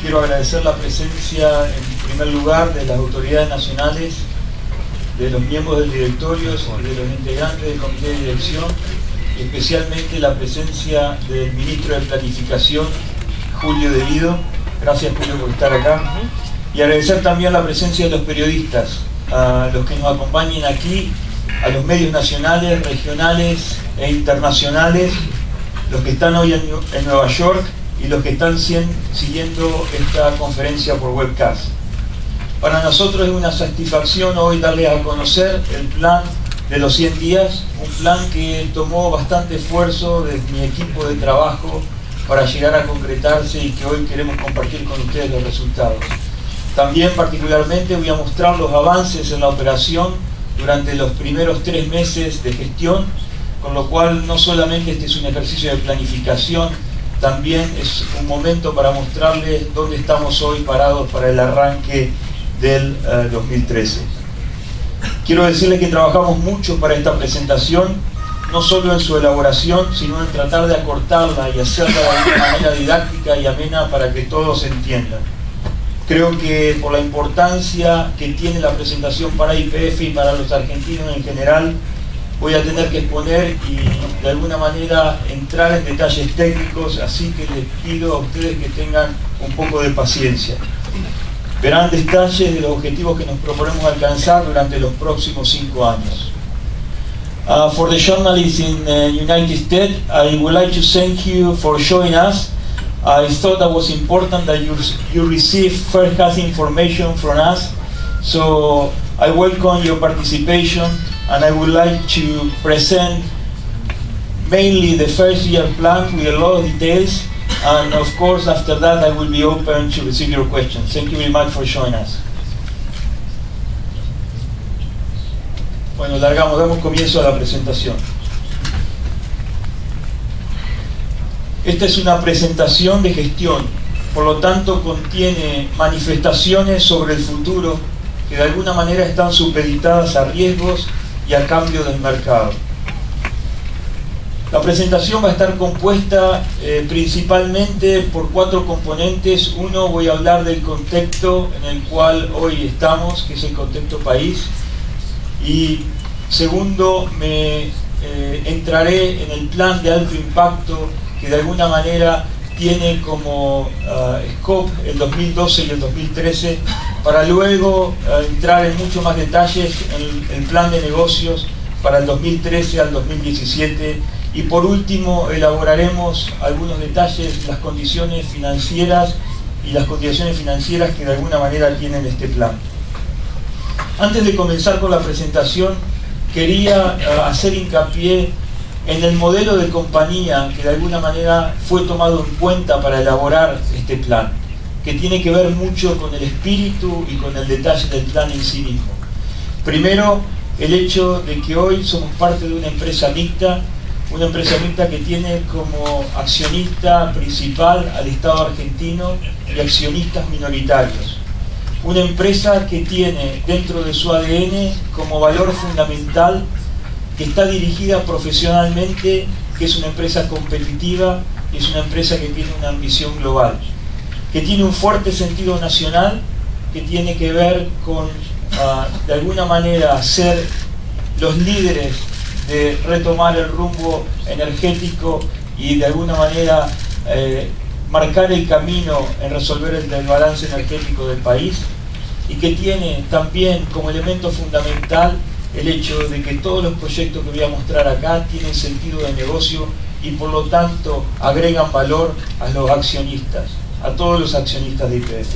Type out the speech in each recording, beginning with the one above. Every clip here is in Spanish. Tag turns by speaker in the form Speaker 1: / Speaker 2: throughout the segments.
Speaker 1: quiero agradecer la presencia, en primer lugar, de las autoridades nacionales, de los miembros del directorio y de los integrantes del comité de dirección, y especialmente la presencia del ministro de Planificación, Julio De Guido. Gracias, Julio, por estar acá. Y agradecer también la presencia de los periodistas, a los que nos acompañen aquí, a los medios nacionales, regionales e internacionales, los que están hoy en Nueva York y los que están siguiendo esta conferencia por webcast. Para nosotros es una satisfacción hoy darles a conocer el plan de los 100 días, un plan que tomó bastante esfuerzo de mi equipo de trabajo para llegar a concretarse y que hoy queremos compartir con ustedes los resultados. También particularmente voy a mostrar los avances en la operación durante los primeros 3 meses de gestión, con lo cual no solamente este es un ejercicio de planificación, también es un momento para mostrarles dónde estamos hoy parados para el arranque del 2013. Quiero decirles que trabajamos mucho para esta presentación, no solo en su elaboración, sino en tratar de acortarla y hacerla de una manera didáctica y amena para que todos entiendan. Creo que por la importancia que tiene la presentación para YPF y para los argentinos en general, voy a tener que exponer y de alguna manera entrar en detalles técnicos, así que les pido a ustedes que tengan un poco de paciencia. Verán detalles de los objetivos que nos proponemos alcanzar durante los próximos 5 años. For the journalists in the United States, I would like to thank you for showing us. I thought that was important that you receive first-hand information from us. So I welcome your participation, and I would like to present mainly the first year plan with a lot of details. And of course, after that, I will be open to receive your questions. Thank you very much for showing us. Bueno, damos comienzo a la presentación. Esta es una presentación de gestión, por lo tanto contiene manifestaciones sobre el futuro que de alguna manera están supeditadas a riesgos y a cambio del mercado. La presentación va a estar compuesta principalmente por 4 componentes. Uno, voy a hablar del contexto en el cual hoy estamos, que es el contexto país. Y segundo, me entraré en el plan de alto impacto que de alguna manera tiene como scope el 2012 y el 2013, para luego entrar en mucho más detalles en el plan de negocios para el 2013 al 2017. Y por último, elaboraremos algunos detalles, las condiciones financieras y las condiciones financieras que de alguna manera tienen este plan. Antes de comenzar con la presentación, quería hacer hincapié en el modelo de compañía que de alguna manera fue tomado en cuenta para elaborar este plan, que tiene que ver mucho con el espíritu y con el detalle del plan en sí mismo. Primero, el hecho de que hoy somos parte de una empresa mixta que tiene como accionista principal al Estado argentino y accionistas minoritarios. Una empresa que tiene dentro de su ADN como valor fundamental que está dirigida profesionalmente, que es una empresa competitiva y es una empresa que tiene una ambición global, que tiene un fuerte sentido nacional, que tiene que ver con, de alguna manera, ser los líderes de retomar el rumbo energético y de alguna manera marcar el camino en resolver el desbalance energético del país, y que tiene también como elemento fundamental el hecho de que todos los proyectos que voy a mostrar acá tienen sentido de negocio y por lo tanto agregan valor a los accionistas, a todos los accionistas de YPF.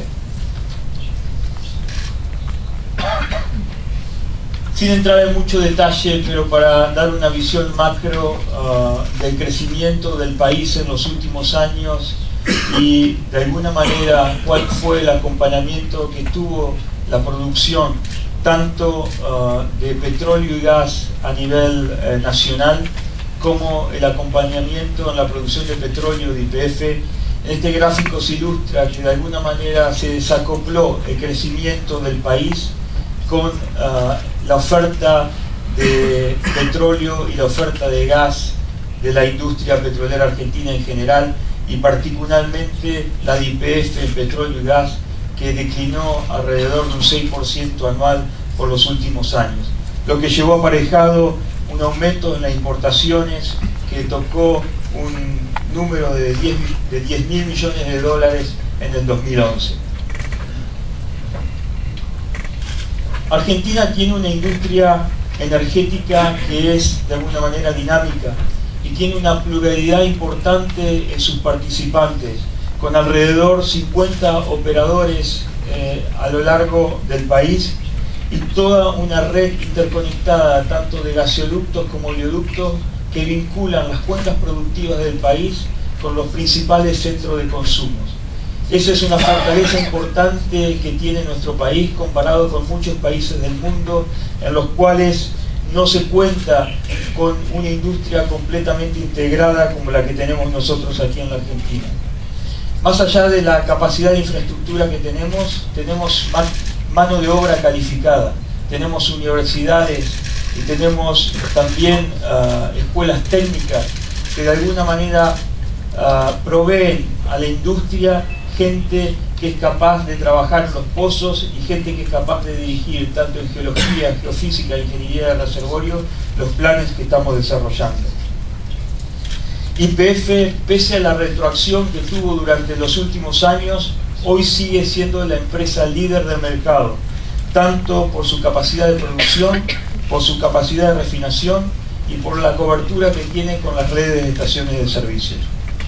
Speaker 1: Sin entrar en mucho detalle, pero para dar una visión macro del crecimiento del país en los últimos años y de alguna manera cuál fue el acompañamiento que tuvo la producción tanto de petróleo y gas a nivel nacional como el acompañamiento en la producción de petróleo de YPF. En este gráfico se ilustra que de alguna manera se desacopló el crecimiento del país con la oferta de petróleo y la oferta de gas de la industria petrolera argentina en general, y particularmente la de YPF, el petróleo y gas, que declinó alrededor de un 6% anual por los últimos años, lo que llevó aparejado un aumento en las importaciones que tocó un número de 10.000 millones de dólares en el 2011. Argentina tiene una industria energética que es de alguna manera dinámica y tiene una pluralidad importante en sus participantes, con alrededor 50 operadores a lo largo del país y toda una red interconectada tanto de gasoductos como oleoductos que vinculan las cuencas productivas del país con los principales centros de consumo. Esa es una fortaleza importante que tiene nuestro país comparado con muchos países del mundo en los cuales no se cuenta con una industria completamente integrada como la que tenemos nosotros aquí en la Argentina. Más allá de la capacidad de infraestructura que tenemos mano de obra calificada, tenemos universidades y tenemos también escuelas técnicas que de alguna manera proveen a la industria gente que es capaz de trabajar en los pozos y gente que es capaz de dirigir tanto en geología, geofísica, ingeniería de reservorio los planes que estamos desarrollando. YPF, pese a la retroacción que tuvo durante los últimos años, hoy sigue siendo la empresa líder del mercado, tanto por su capacidad de producción, por su capacidad de refinación y por la cobertura que tiene con las redes de estaciones de servicios.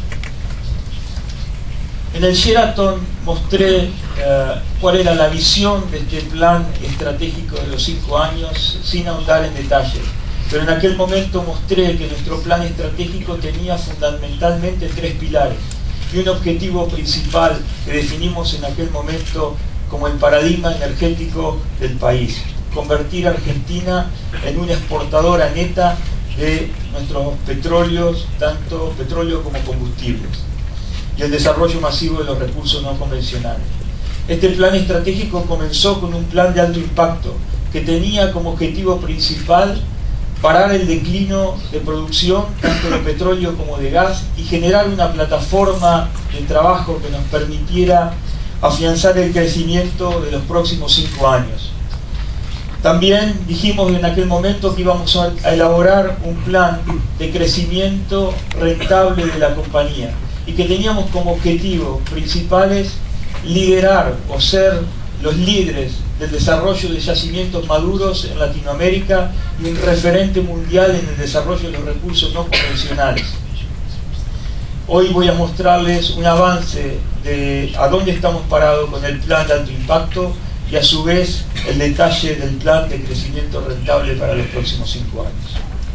Speaker 1: En el Sheraton mostré cuál era la visión de este plan estratégico de los 5 años, sin ahondar en detalles. Pero en aquel momento mostré que nuestro plan estratégico tenía fundamentalmente 3 pilares y un objetivo principal que definimos en aquel momento como el paradigma energético del país: convertir a Argentina en una exportadora neta de nuestros petróleos, tanto petróleo como combustibles, y el desarrollo masivo de los recursos no convencionales. Este plan estratégico comenzó con un plan de alto impacto que tenía como objetivo principal parar el declino de producción tanto de petróleo como de gas y generar una plataforma de trabajo que nos permitiera afianzar el crecimiento de los próximos 5 años. También dijimos en aquel momento que íbamos a elaborar un plan de crecimiento rentable de la compañía y que teníamos como objetivos principales liderar o ser los líderes del desarrollo de yacimientos maduros en Latinoamérica y un referente mundial en el desarrollo de los recursos no convencionales. Hoy voy a mostrarles un avance de a dónde estamos parados con el plan de alto impacto y a su vez el detalle del plan de crecimiento rentable para los próximos 5 años.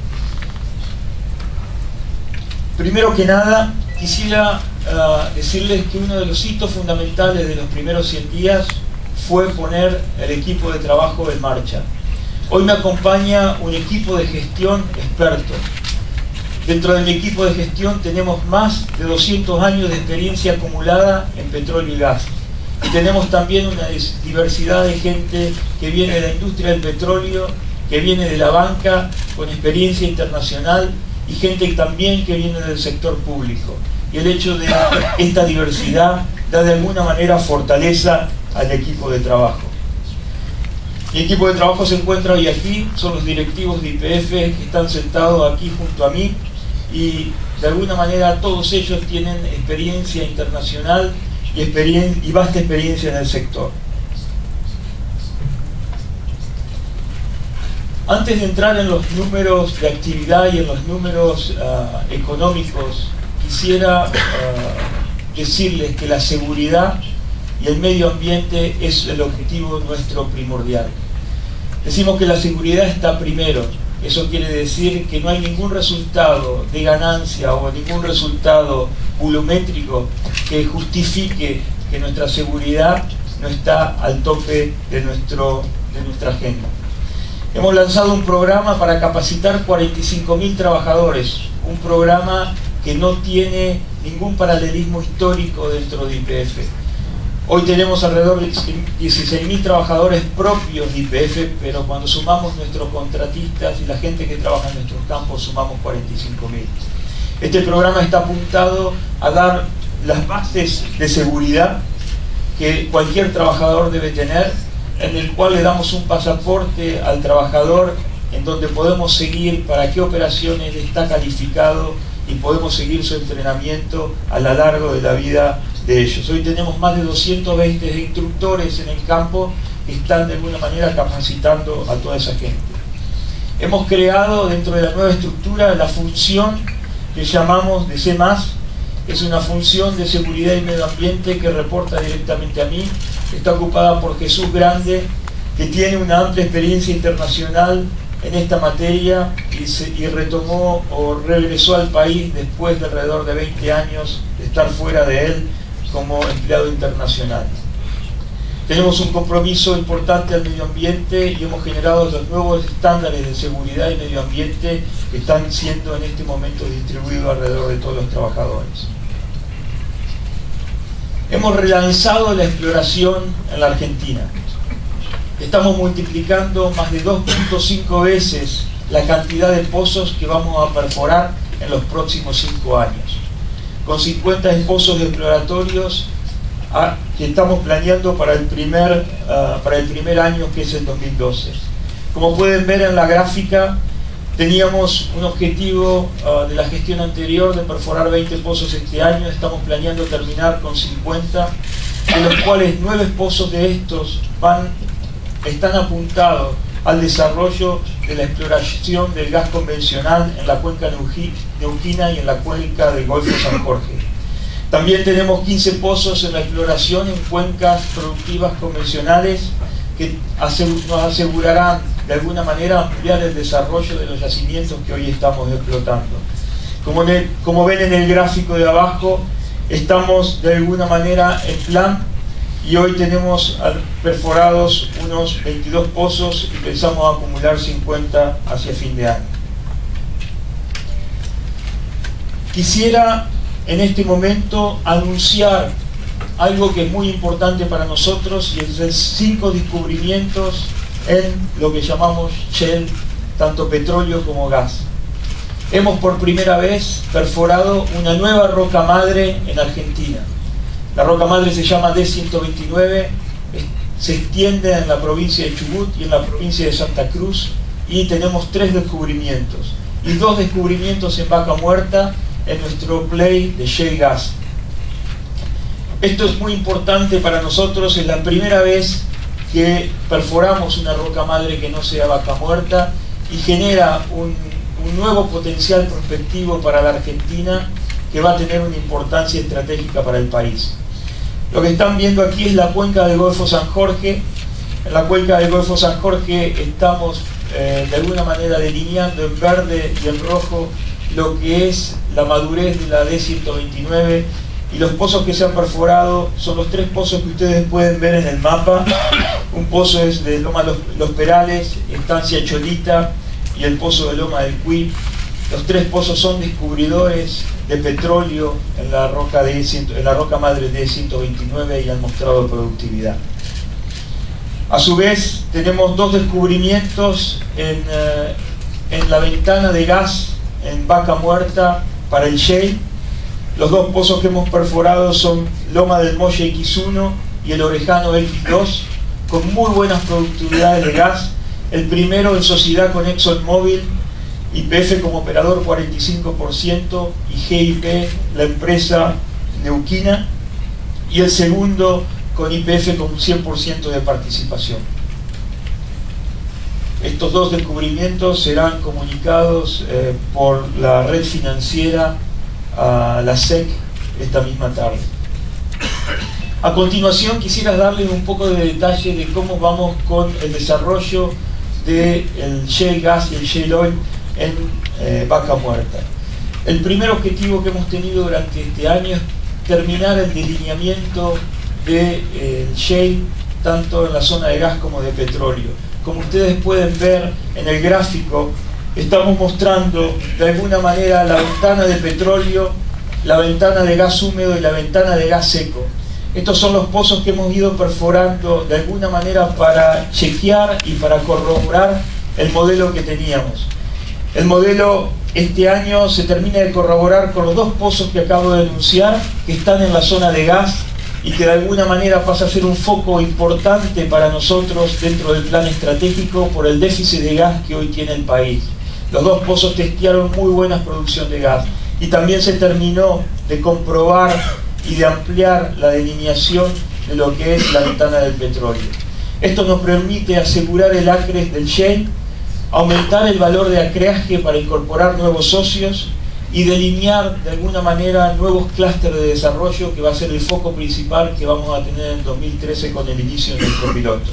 Speaker 1: Primero que nada, quisiera decirles que uno de los hitos fundamentales de los primeros 100 días fue poner el equipo de trabajo en marcha. Hoy me acompaña un equipo de gestión experto. Dentro del equipo de gestión tenemos más de 200 años de experiencia acumulada en petróleo y gas. Y tenemos también una diversidad de gente que viene de la industria del petróleo, que viene de la banca con experiencia internacional y gente también que viene del sector público. Y el hecho de esta diversidad da de alguna manera fortaleza al equipo de trabajo. El equipo de trabajo se encuentra hoy aquí, son los directivos de YPF que están sentados aquí junto a mí y de alguna manera todos ellos tienen experiencia internacional y vasta experiencia en el sector. Antes de entrar en los números de actividad y en los números económicos, quisiera decirles que la seguridad y el medio ambiente es el objetivo nuestro primordial. Decimos que la seguridad está primero. Eso quiere decir que no hay ningún resultado de ganancia o ningún resultado volumétrico que justifique que nuestra seguridad no está al tope de nuestra agenda. Hemos lanzado un programa para capacitar 45.000 trabajadores, un programa que no tiene ningún paralelismo histórico dentro de YPF. Hoy tenemos alrededor de 16.000 trabajadores propios de YPF, pero cuando sumamos nuestros contratistas y la gente que trabaja en nuestros campos, sumamos 45.000. Este programa está apuntado a dar las bases de seguridad que cualquier trabajador debe tener, en el cual le damos un pasaporte al trabajador en donde podemos seguir para qué operaciones está calificado y podemos seguir su entrenamiento a lo largo de la vida de ellos. Hoy tenemos más de 220 instructores en el campo que están de alguna manera capacitando a toda esa gente. Hemos creado dentro de la nueva estructura la función que llamamos de C+, es una función de seguridad y medio ambiente que reporta directamente a mí, está ocupada por Jesús Grande, que tiene una amplia experiencia internacional en esta materia y retomó o regresó al país después de alrededor de 20 años de estar fuera de él como empleado internacional. Tenemos un compromiso importante al medio ambiente y hemos generado los nuevos estándares de seguridad y medio ambiente que están siendo en este momento distribuidos alrededor de todos los trabajadores. Hemos relanzado la exploración en la Argentina. Estamos multiplicando más de 2.5 veces la cantidad de pozos que vamos a perforar en los próximos 5 años, con 50 pozos exploratorios que estamos planeando para el primer año, que es el 2012. Como pueden ver en la gráfica, teníamos un objetivo de la gestión anterior de perforar 20 pozos este año. Estamos planeando terminar con 50, de los cuales 9 pozos de estos están apuntados al desarrollo de la exploración del gas convencional en la cuenca neuquina y en la cuenca del Golfo San Jorge. También tenemos 15 pozos en la exploración en cuencas productivas convencionales que nos asegurarán de alguna manera ampliar el desarrollo de los yacimientos que hoy estamos explotando. Como ven en el gráfico de abajo, estamos de alguna manera en plan y hoy tenemos perforados unos 22 pozos y pensamos acumular 50 hacia fin de año. Quisiera en este momento anunciar algo que es muy importante para nosotros, y es 5 descubrimientos en lo que llamamos shale, tanto petróleo como gas. Hemos por primera vez perforado una nueva roca madre en Argentina. La roca madre se llama D129, se extiende en la provincia de Chubut y en la provincia de Santa Cruz, y tenemos 3 descubrimientos y 2 descubrimientos en Vaca Muerta en nuestro play de shale gas. Esto es muy importante para nosotros, es la primera vez que perforamos una roca madre que no sea Vaca Muerta y genera un nuevo potencial prospectivo para la Argentina que va a tener una importancia estratégica para el país. Lo que están viendo aquí es la cuenca del Golfo San Jorge. En la cuenca del Golfo San Jorge estamos de alguna manera delineando en verde y en rojo lo que es la madurez de la D129, y los pozos que se han perforado son los 3 pozos que ustedes pueden ver en el mapa. Un pozo es de Loma Los Perales, Estancia Cholita, y el pozo de Loma del Cuy. Los 3 pozos son descubridores de petróleo en la roca madre D129 y han mostrado productividad. A su vez tenemos 2 descubrimientos en la ventana de gas en Vaca Muerta para el shale. Los 2 pozos que hemos perforado son Loma del Molle X1 y el Orejano X2, con muy buenas productividades de gas. El primero en sociedad con ExxonMobil, YPF como operador 45% y GIP, la empresa neuquina, y el segundo con YPF con 100% de participación. Estos 2 descubrimientos serán comunicados por la red financiera a la SEC esta misma tarde. A continuación quisiera darles un poco de detalle de cómo vamos con el desarrollo del shale gas y el shale oil en Vaca Muerta. El primer objetivo que hemos tenido durante este año es terminar el delineamiento del shale, tanto en la zona de gas como de petróleo. Como ustedes pueden ver en el gráfico, estamos mostrando de alguna manera la ventana de petróleo, la ventana de gas húmedo y la ventana de gas seco. Estos son los pozos que hemos ido perforando de alguna manera para chequear y para corroborar el modelo que teníamos. El modelo este año se termina de corroborar con los 2 pozos que acabo de anunciar, que están en la zona de gas y que de alguna manera pasa a ser un foco importante para nosotros dentro del plan estratégico por el déficit de gas que hoy tiene el país. Los 2 pozos testearon muy buena producción de gas y también se terminó de comprobar y de ampliar la delineación de lo que es la ventana del petróleo. Esto nos permite asegurar el acre del shale, aumentar el valor de acreaje para incorporar nuevos socios y delinear de alguna manera nuevos clústeres de desarrollo, que va a ser el foco principal que vamos a tener en 2013 con el inicio de nuestro piloto.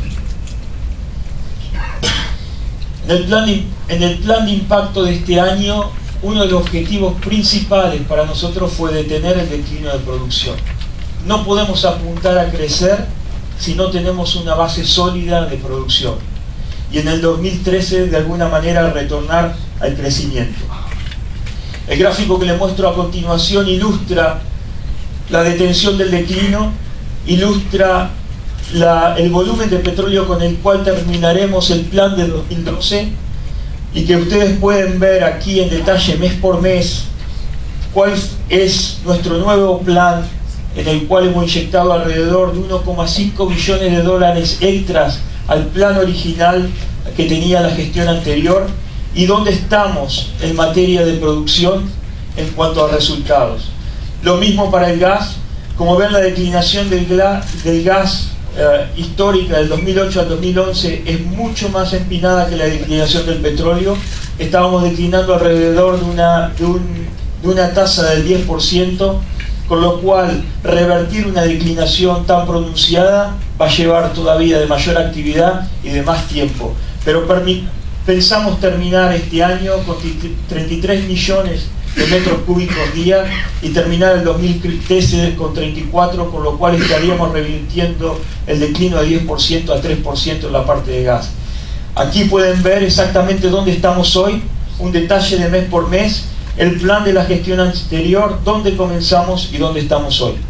Speaker 1: En el plan de impacto de este año, uno de los objetivos principales para nosotros fue detener el declino de producción. No podemos apuntar a crecer si no tenemos una base sólida de producción. Y en el 2013, de alguna manera, retornar al crecimiento. El gráfico que les muestro a continuación ilustra la detención del declino, ilustra el volumen de petróleo con el cual terminaremos el plan de 2012, y que ustedes pueden ver aquí en detalle mes por mes cuál es nuestro nuevo plan, en el cual hemos inyectado alrededor de 1,5 billones de dólares extras al plan original que tenía la gestión anterior, y dónde estamos en materia de producción en cuanto a resultados. Lo mismo para el gas. Como ven, la declinación del gas histórica del 2008 al 2011 es mucho más empinada que la declinación del petróleo. Estábamos declinando alrededor de una tasa del 10%, con lo cual revertir una declinación tan pronunciada va a llevar todavía de mayor actividad y de más tiempo. Pero pensamos terminar este año con 33 millones de metros cúbicos día y terminar el 2013 con 34, con lo cual estaríamos revirtiendo el declino de 10% a 3% en la parte de gas. Aquí pueden ver exactamente dónde estamos hoy, un detalle de mes por mes, el plan de la gestión anterior, dónde comenzamos y dónde estamos hoy.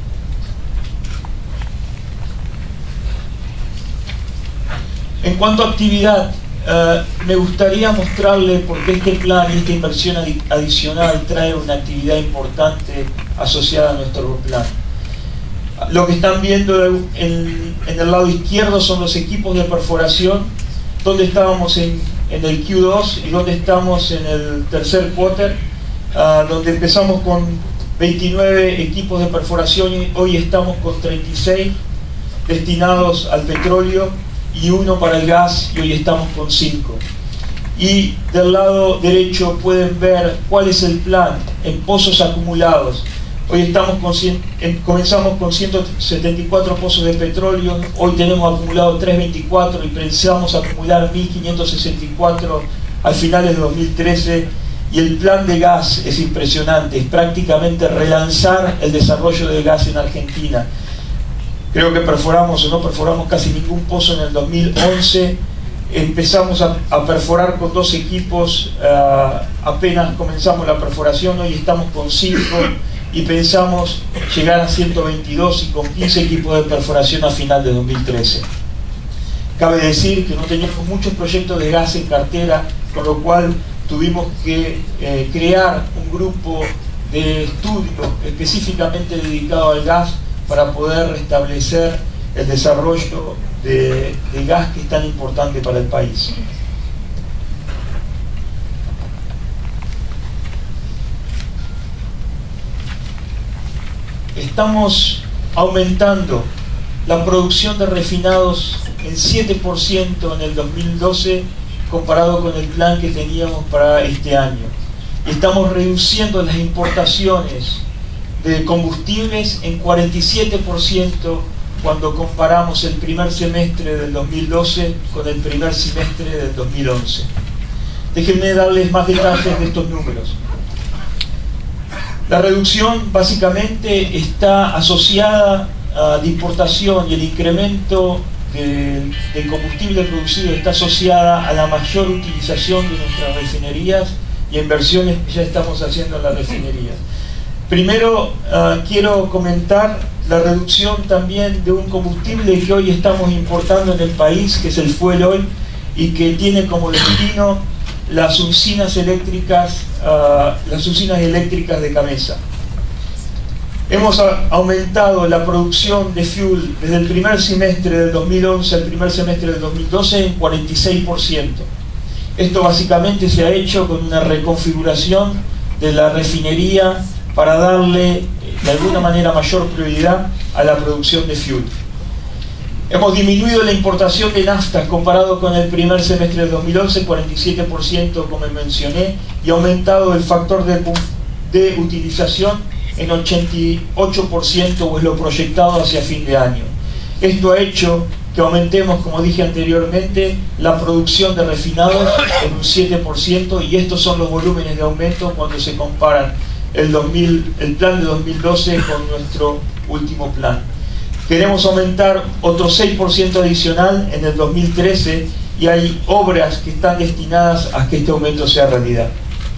Speaker 1: En cuanto a actividad, me gustaría mostrarle por qué este plan y esta inversión adicional trae una actividad importante asociada a nuestro plan. Lo que están viendo en el lado izquierdo son los equipos de perforación, donde estábamos en el Q2 y donde estamos en el tercer quarter, donde empezamos con 29 equipos de perforación y hoy estamos con 36 destinados al petróleo y 1 para el gas, y hoy estamos con 5. Y del lado derecho pueden ver cuál es el plan en pozos acumulados. Hoy comenzamos con 174 pozos de petróleo, hoy tenemos acumulado 324 y pensamos acumular 1564 al final de 2013. Y el plan de gas es impresionante, es prácticamente relanzar el desarrollo de gas en Argentina. Creo que perforamos o no perforamos casi ningún pozo en el 2011. Empezamos a perforar con 2 equipos, apenas comenzamos la perforación, hoy estamos con 5 y pensamos llegar a 122 y con 15 equipos de perforación a final de 2013. Cabe decir que no teníamos muchos proyectos de gas en cartera, con lo cual tuvimos que crear un grupo de estudio específicamente dedicado al gas para poder restablecer el desarrollo de gas que es tan importante para el país. Estamos aumentando la producción de refinados en 7% en el 2012 comparado con el plan que teníamos para este año. Estamos reduciendo las importaciones de combustibles en 47% cuando comparamos el primer semestre del 2012 con el primer semestre del 2011. Déjenme darles más detalles de estos números. La reducción básicamente está asociada a la importación, y el incremento del combustible producido está asociada a la mayor utilización de nuestras refinerías y inversiones que ya estamos haciendo en las refinerías. Primero quiero comentar la reducción también de un combustible que hoy estamos importando en el país, que es el fuel oil, y que tiene como destino las usinas eléctricas de Gamesa. Hemos aumentado la producción de fuel desde el primer semestre del 2011 al primer semestre del 2012 en 46%. Esto básicamente se ha hecho con una reconfiguración de la refinería para darle de alguna manera mayor prioridad a la producción de fuel. Hemos disminuido la importación de naftas comparado con el primer semestre del 2011, 47% como mencioné, y aumentado el factor de utilización en 88%, o es lo proyectado hacia fin de año. Esto ha hecho que aumentemos, como dije anteriormente, la producción de refinados en un 7%, y estos son los volúmenes de aumento cuando se comparan el plan de 2012 con nuestro último plan. Queremos aumentar otro 6% adicional en el 2013, y hay obras que están destinadas a que este aumento sea realidad.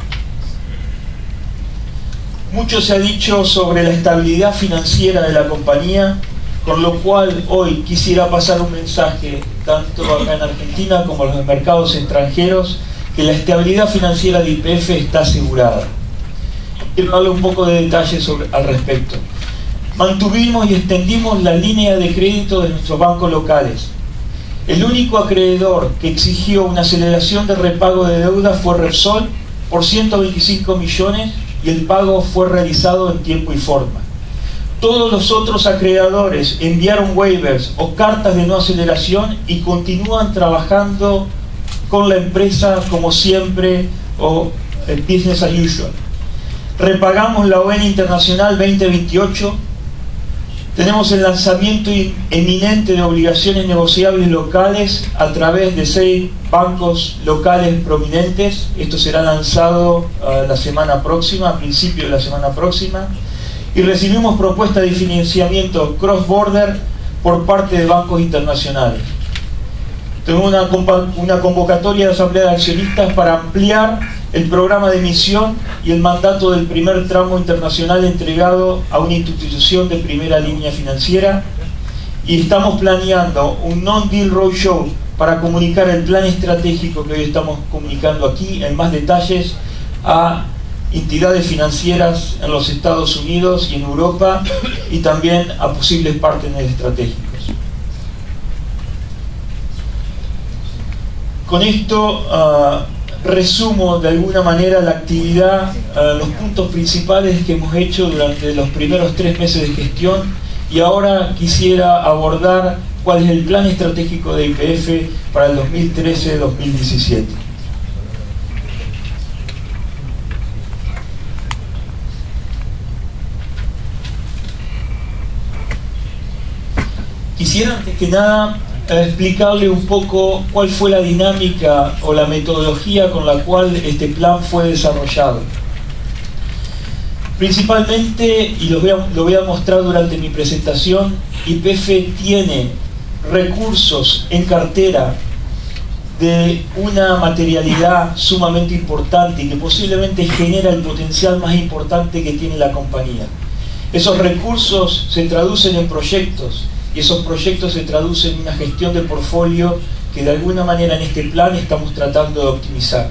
Speaker 1: Mucho se ha dicho sobre la estabilidad financiera de la compañía, con lo cual hoy quisiera pasar un mensaje tanto acá en Argentina como en los mercados extranjeros, que la estabilidad financiera de YPF está asegurada. Quiero darle un poco de detalles al respecto. Mantuvimos y extendimos la línea de crédito de nuestros bancos locales. El único acreedor que exigió una aceleración de repago de deuda fue Repsol por 125 millones, y el pago fue realizado en tiempo y forma. Todos los otros acreedores enviaron waivers o cartas de no aceleración y continúan trabajando con la empresa como siempre, o business as usual. Repagamos la ON Internacional 2028. Tenemos el lanzamiento eminente de obligaciones negociables locales a través de 6 bancos locales prominentes. Esto será lanzado la semana próxima, a principios de la semana próxima. Y recibimos propuestas de financiamiento cross-border por parte de bancos internacionales. Tenemos una convocatoria de asamblea de accionistas para ampliar el programa de emisión y el mandato del primer tramo internacional entregado a una institución de primera línea financiera, y estamos planeando un non-deal roadshow para comunicar el plan estratégico que hoy estamos comunicando aquí en más detalles a entidades financieras en los Estados Unidos y en Europa, y también a posibles partners estratégicos. Con esto resumo de alguna manera la actividad, los puntos principales que hemos hecho durante los primeros 3 meses de gestión, y ahora quisiera abordar cuál es el plan estratégico de YPF para el 2013-2017. Quisiera antes que nada explicarle un poco cuál fue la dinámica o la metodología con la cual este plan fue desarrollado. Principalmente, y lo voy a mostrar durante mi presentación, YPF tiene recursos en cartera de una materialidad sumamente importante y que posiblemente genera el potencial más importante que tiene la compañía. Esos recursos se traducen en proyectos, y esos proyectos se traducen en una gestión de portfolio que de alguna manera en este plan estamos tratando de optimizar.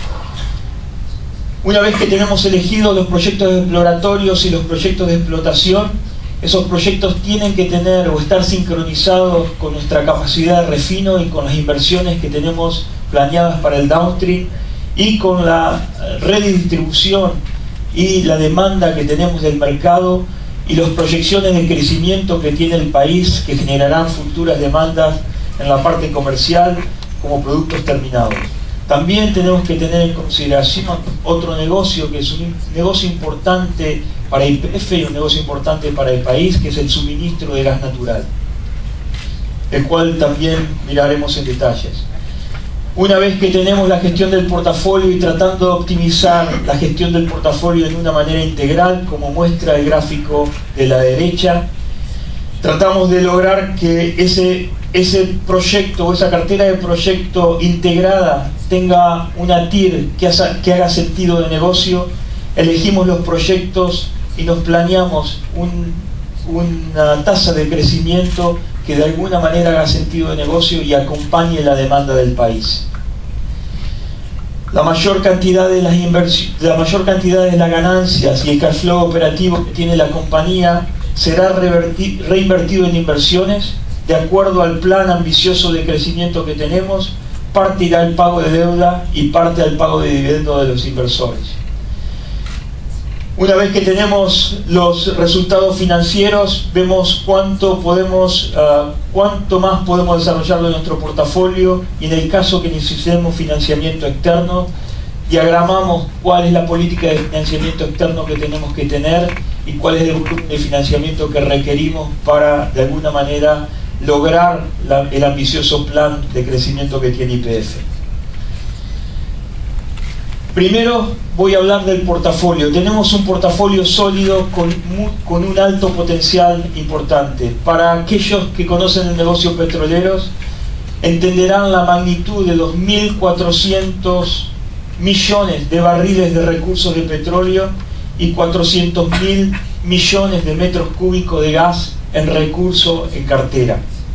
Speaker 1: Una vez que tenemos elegidos los proyectos exploratorios y los proyectos de explotación, esos proyectos tienen que tener o estar sincronizados con nuestra capacidad de refino y con las inversiones que tenemos planeadas para el downstream, y con la red de distribución y la demanda que tenemos del mercado y las proyecciones de crecimiento que tiene el país, que generarán futuras demandas en la parte comercial como productos terminados. También tenemos que tener en consideración otro negocio que es un negocio importante para YPF y un negocio importante para el país, que es el suministro de gas natural, el cual también miraremos en detalles. Una vez que tenemos la gestión del portafolio y tratando de optimizar la gestión del portafolio de una manera integral, como muestra el gráfico de la derecha, tratamos de lograr que ese proyecto o esa cartera de proyecto integrada tenga una TIR que haga sentido de negocio. Elegimos los proyectos y nos planeamos una tasa de crecimiento que de alguna manera haga sentido de negocio y acompañe la demanda del país. la mayor cantidad de las ganancias y el cash flow operativo que tiene la compañía será reinvertido en inversiones de acuerdo al plan ambicioso de crecimiento que tenemos. Parte irá al pago de deuda y parte al pago de dividendos de los inversores. Una vez que tenemos los resultados financieros, vemos cuánto más podemos desarrollar de nuestro portafolio, y en el caso que necesitemos financiamiento externo, diagramamos cuál es la política de financiamiento externo que tenemos que tener y cuál es el volumen de financiamiento que requerimos para, de alguna manera, lograr el ambicioso plan de crecimiento que tiene YPF. Primero voy a hablar del portafolio. Tenemos un portafolio sólido con un alto potencial importante. Para aquellos que conocen el negocio petroleros, entenderán la magnitud de los 1.400 millones de barriles de recursos de petróleo y 400.000 millones de metros cúbicos de gas en recurso en cartera.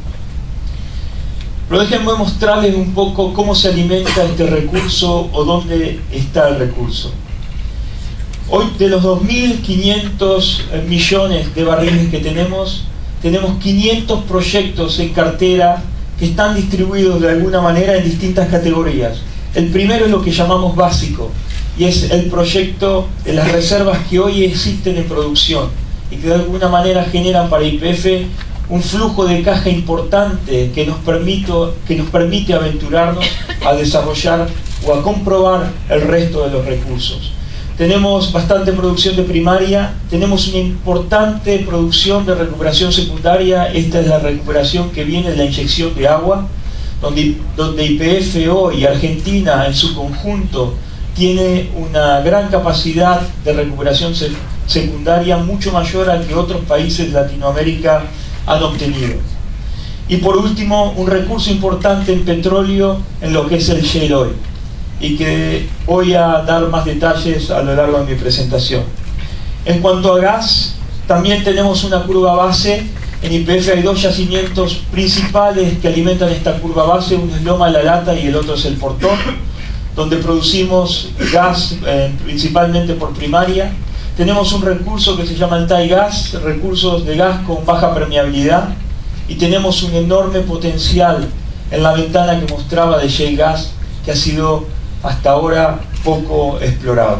Speaker 1: Pero déjenme mostrarles un poco cómo se alimenta este recurso o dónde está el recurso. Hoy, de los 2.500 millones de barriles que tenemos 500 proyectos en cartera que están distribuidos de alguna manera en distintas categorías. El primero es lo que llamamos básico, y es el proyecto de las reservas que hoy existen en producción y que de alguna manera generan para YPF un flujo de caja importante que nos permite aventurarnos a desarrollar o a comprobar el resto de los recursos. Tenemos bastante producción de primaria, tenemos una importante producción de recuperación secundaria. Esta es la recuperación que viene de la inyección de agua, donde YPF hoy y Argentina en su conjunto tiene una gran capacidad de recuperación secundaria, mucho mayor a que otros países de Latinoamérica han obtenido. Y por último, un recurso importante en petróleo en lo que es el shale oil, y que voy a dar más detalles a lo largo de mi presentación. En cuanto a gas, también tenemos una curva base. En YPF hay dos yacimientos principales que alimentan esta curva base, uno es Loma de la Lata y el otro es el Portón, donde producimos gas principalmente por primaria. Tenemos un recurso que se llama el TAI Gas, recursos de gas con baja permeabilidad, y tenemos un enorme potencial en la ventana que mostraba de shale gas, que ha sido hasta ahora poco explorado.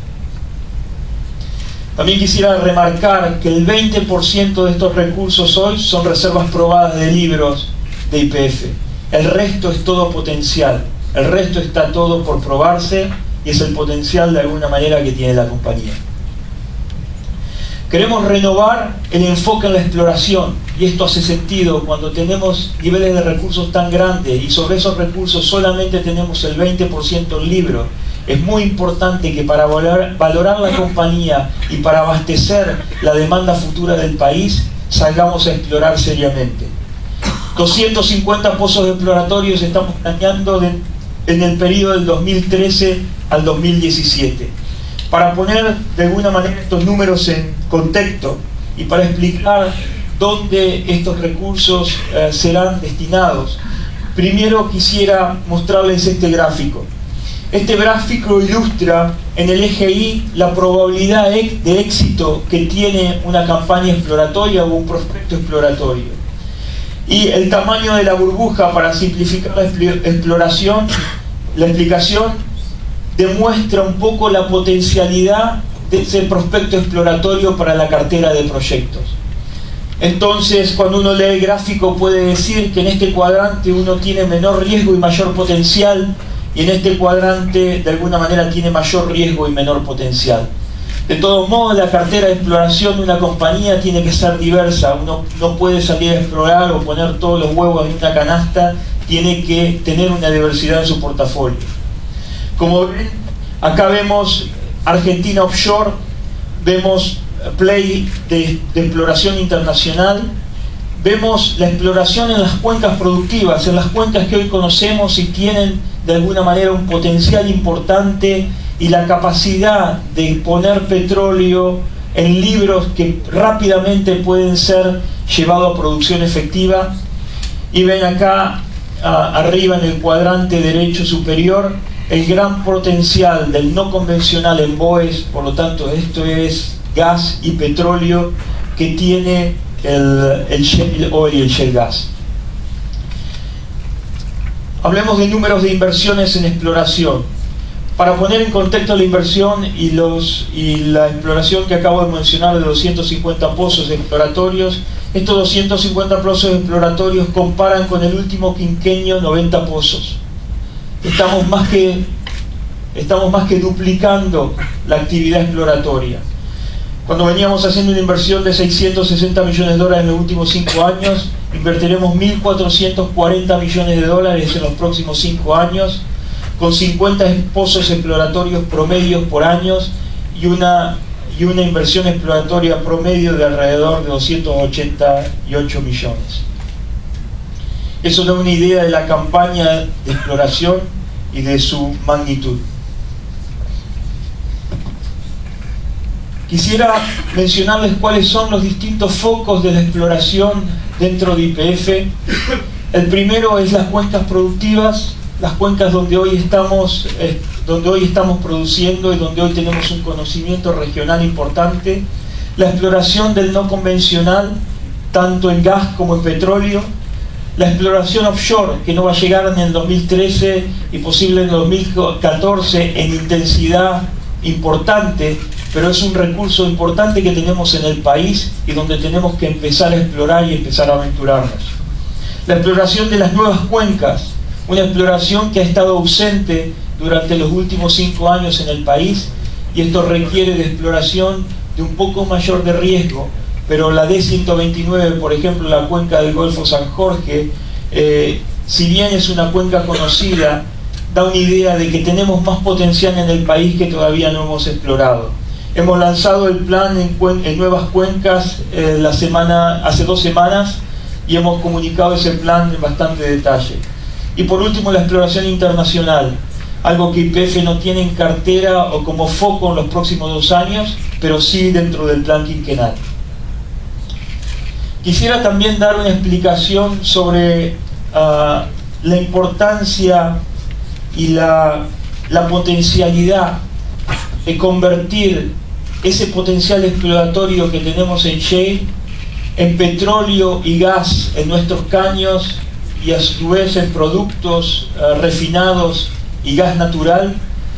Speaker 1: También quisiera remarcar que el 20% de estos recursos hoy son reservas probadas de libros de YPF. El resto es todo potencial, el resto está todo por probarse, y es el potencial de alguna manera que tiene la compañía. Queremos renovar el enfoque en la exploración, y esto hace sentido cuando tenemos niveles de recursos tan grandes y sobre esos recursos solamente tenemos el 20% en libro. Es muy importante que para valorar la compañía y para abastecer la demanda futura del país, salgamos a explorar seriamente. 250 pozos exploratorios estamos planeando en el periodo del 2013 al 2017. Para poner de alguna manera estos números en contexto y para explicar dónde estos recursos serán destinados, primero quisiera mostrarles este gráfico. Este gráfico ilustra en el eje Y la probabilidad de éxito que tiene una campaña exploratoria o un prospecto exploratorio. Y el tamaño de la burbuja, para simplificar la explicación, demuestra un poco la potencialidad de ese prospecto exploratorio para la cartera de proyectos. Entonces, cuando uno lee el gráfico, puede decir que en este cuadrante uno tiene menor riesgo y mayor potencial, y en este cuadrante de alguna manera tiene mayor riesgo y menor potencial. De todos modos, la cartera de exploración de una compañía tiene que ser diversa. Uno no puede salir a explorar o poner todos los huevos en una canasta, tiene que tener una diversidad en su portafolio. Como ven, acá vemos Argentina Offshore, vemos play de exploración internacional, vemos la exploración en las cuencas productivas, en las cuencas que hoy conocemos y tienen de alguna manera un potencial importante y la capacidad de poner petróleo en libros que rápidamente pueden ser llevados a producción efectiva. Y ven acá arriba en el cuadrante derecho superior el gran potencial del no convencional en BOEs. Por lo tanto, esto es gas y petróleo que tiene el shale oil y el shale gas. Hablemos de números de inversiones en exploración. Para poner en contexto la inversión y la exploración que acabo de mencionar de 250 pozos exploratorios, estos 250 pozos exploratorios comparan con el último quinquenio 90 pozos. Estamos más que duplicando la actividad exploratoria. Cuando veníamos haciendo una inversión de 660 millones de dólares en los últimos 5 años, invertiremos 1.440 millones de dólares en los próximos 5 años, con 50 pozos exploratorios promedios por año y una inversión exploratoria promedio de alrededor de 288 millones. Eso da una idea de la campaña de exploración y de su magnitud. Quisiera mencionarles cuáles son los distintos focos de la exploración dentro de YPF. El primero es las cuencas productivas, las cuencas donde hoy estamos produciendo y donde hoy tenemos un conocimiento regional importante. La exploración del no convencional, tanto en gas como en petróleo. La exploración offshore, que no va a llegar en el 2013 y posible en el 2014 en intensidad importante, pero es un recurso importante que tenemos en el país y donde tenemos que empezar a explorar y empezar a aventurarnos. La exploración de las nuevas cuencas, una exploración que ha estado ausente durante los últimos 5 años en el país, y esto requiere de exploración de un poco mayor de riesgo, pero la D129, por ejemplo, la cuenca del Golfo San Jorge, si bien es una cuenca conocida, da una idea de que tenemos más potencial en el país que todavía no hemos explorado. Hemos lanzado el plan en nuevas cuencas hace 2 semanas y hemos comunicado ese plan en bastante detalle. Y por último, la exploración internacional, algo que YPF no tiene en cartera o como foco en los próximos 2 años, pero sí dentro del plan quinquenal. Quisiera también dar una explicación sobre la importancia y la potencialidad de convertir ese potencial exploratorio que tenemos en shale en petróleo y gas en nuestros caños, y a su vez en productos refinados y gas natural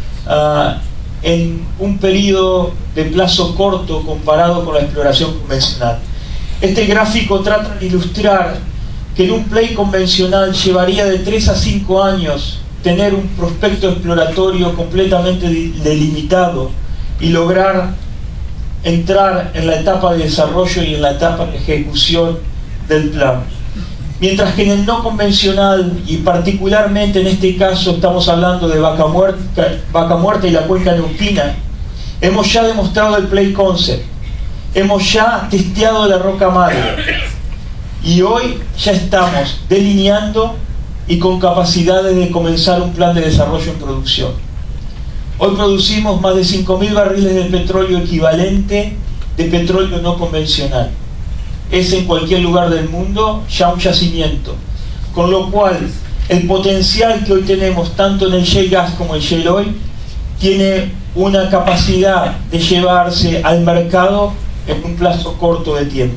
Speaker 1: en un periodo de plazo corto comparado con la exploración convencional. Este gráfico trata de ilustrar que en un play convencional llevaría de 3 a 5 años tener un prospecto exploratorio completamente delimitado y lograr entrar en la etapa de desarrollo y en la etapa de ejecución del plan. Mientras que en el no convencional, y particularmente en este caso estamos hablando de Vaca Muerta y la cuenca neuquina, hemos ya demostrado el play concept, hemos ya testeado la roca madre y hoy ya estamos delineando y con capacidades de comenzar un plan de desarrollo en producción. Hoy producimos más de 5.000 barriles de petróleo equivalente de petróleo no convencional. Es en cualquier lugar del mundo ya un yacimiento, con lo cual el potencial que hoy tenemos tanto en el shale gas como en el shale oil tiene una capacidad de llevarse al mercado en un plazo corto de tiempo.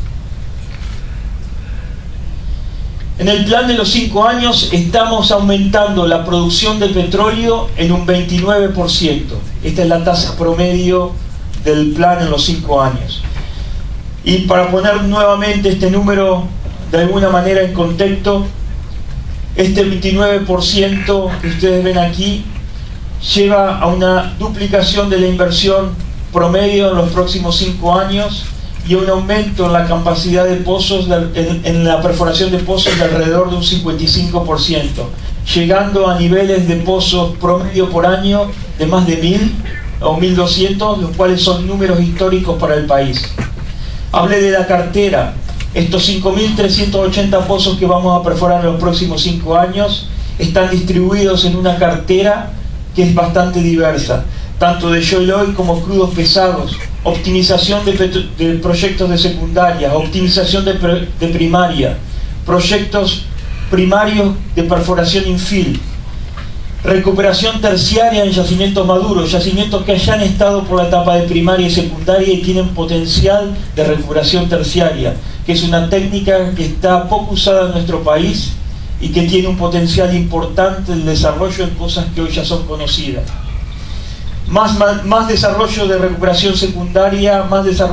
Speaker 1: En el plan de los 5 años estamos aumentando la producción de petróleo en un 29%. Esta es la tasa promedio del plan en los 5 años. Y para poner nuevamente este número de alguna manera en contexto, este 29% que ustedes ven aquí lleva a una duplicación de la inversión promedio en los próximos 5 años y un aumento en la capacidad de pozos, en la perforación de pozos de alrededor de un 55%, llegando a niveles de pozos promedio por año de más de 1.000 o 1.200, los cuales son números históricos para el país. Hablé de la cartera. Estos 5.380 pozos que vamos a perforar en los próximos 5 años están distribuidos en una cartera que es bastante diversa, tanto de shale oil como crudos pesados, optimización de proyectos de secundaria, optimización de primaria, proyectos primarios de perforación infill. Recuperación terciaria en yacimientos maduros, yacimientos que hayan estado por la etapa de primaria y secundaria y tienen potencial de recuperación terciaria, que es una técnica que está poco usada en nuestro país y que tiene un potencial importante de desarrollo en cosas que hoy ya son conocidas. Más desarrollo de recuperación secundaria,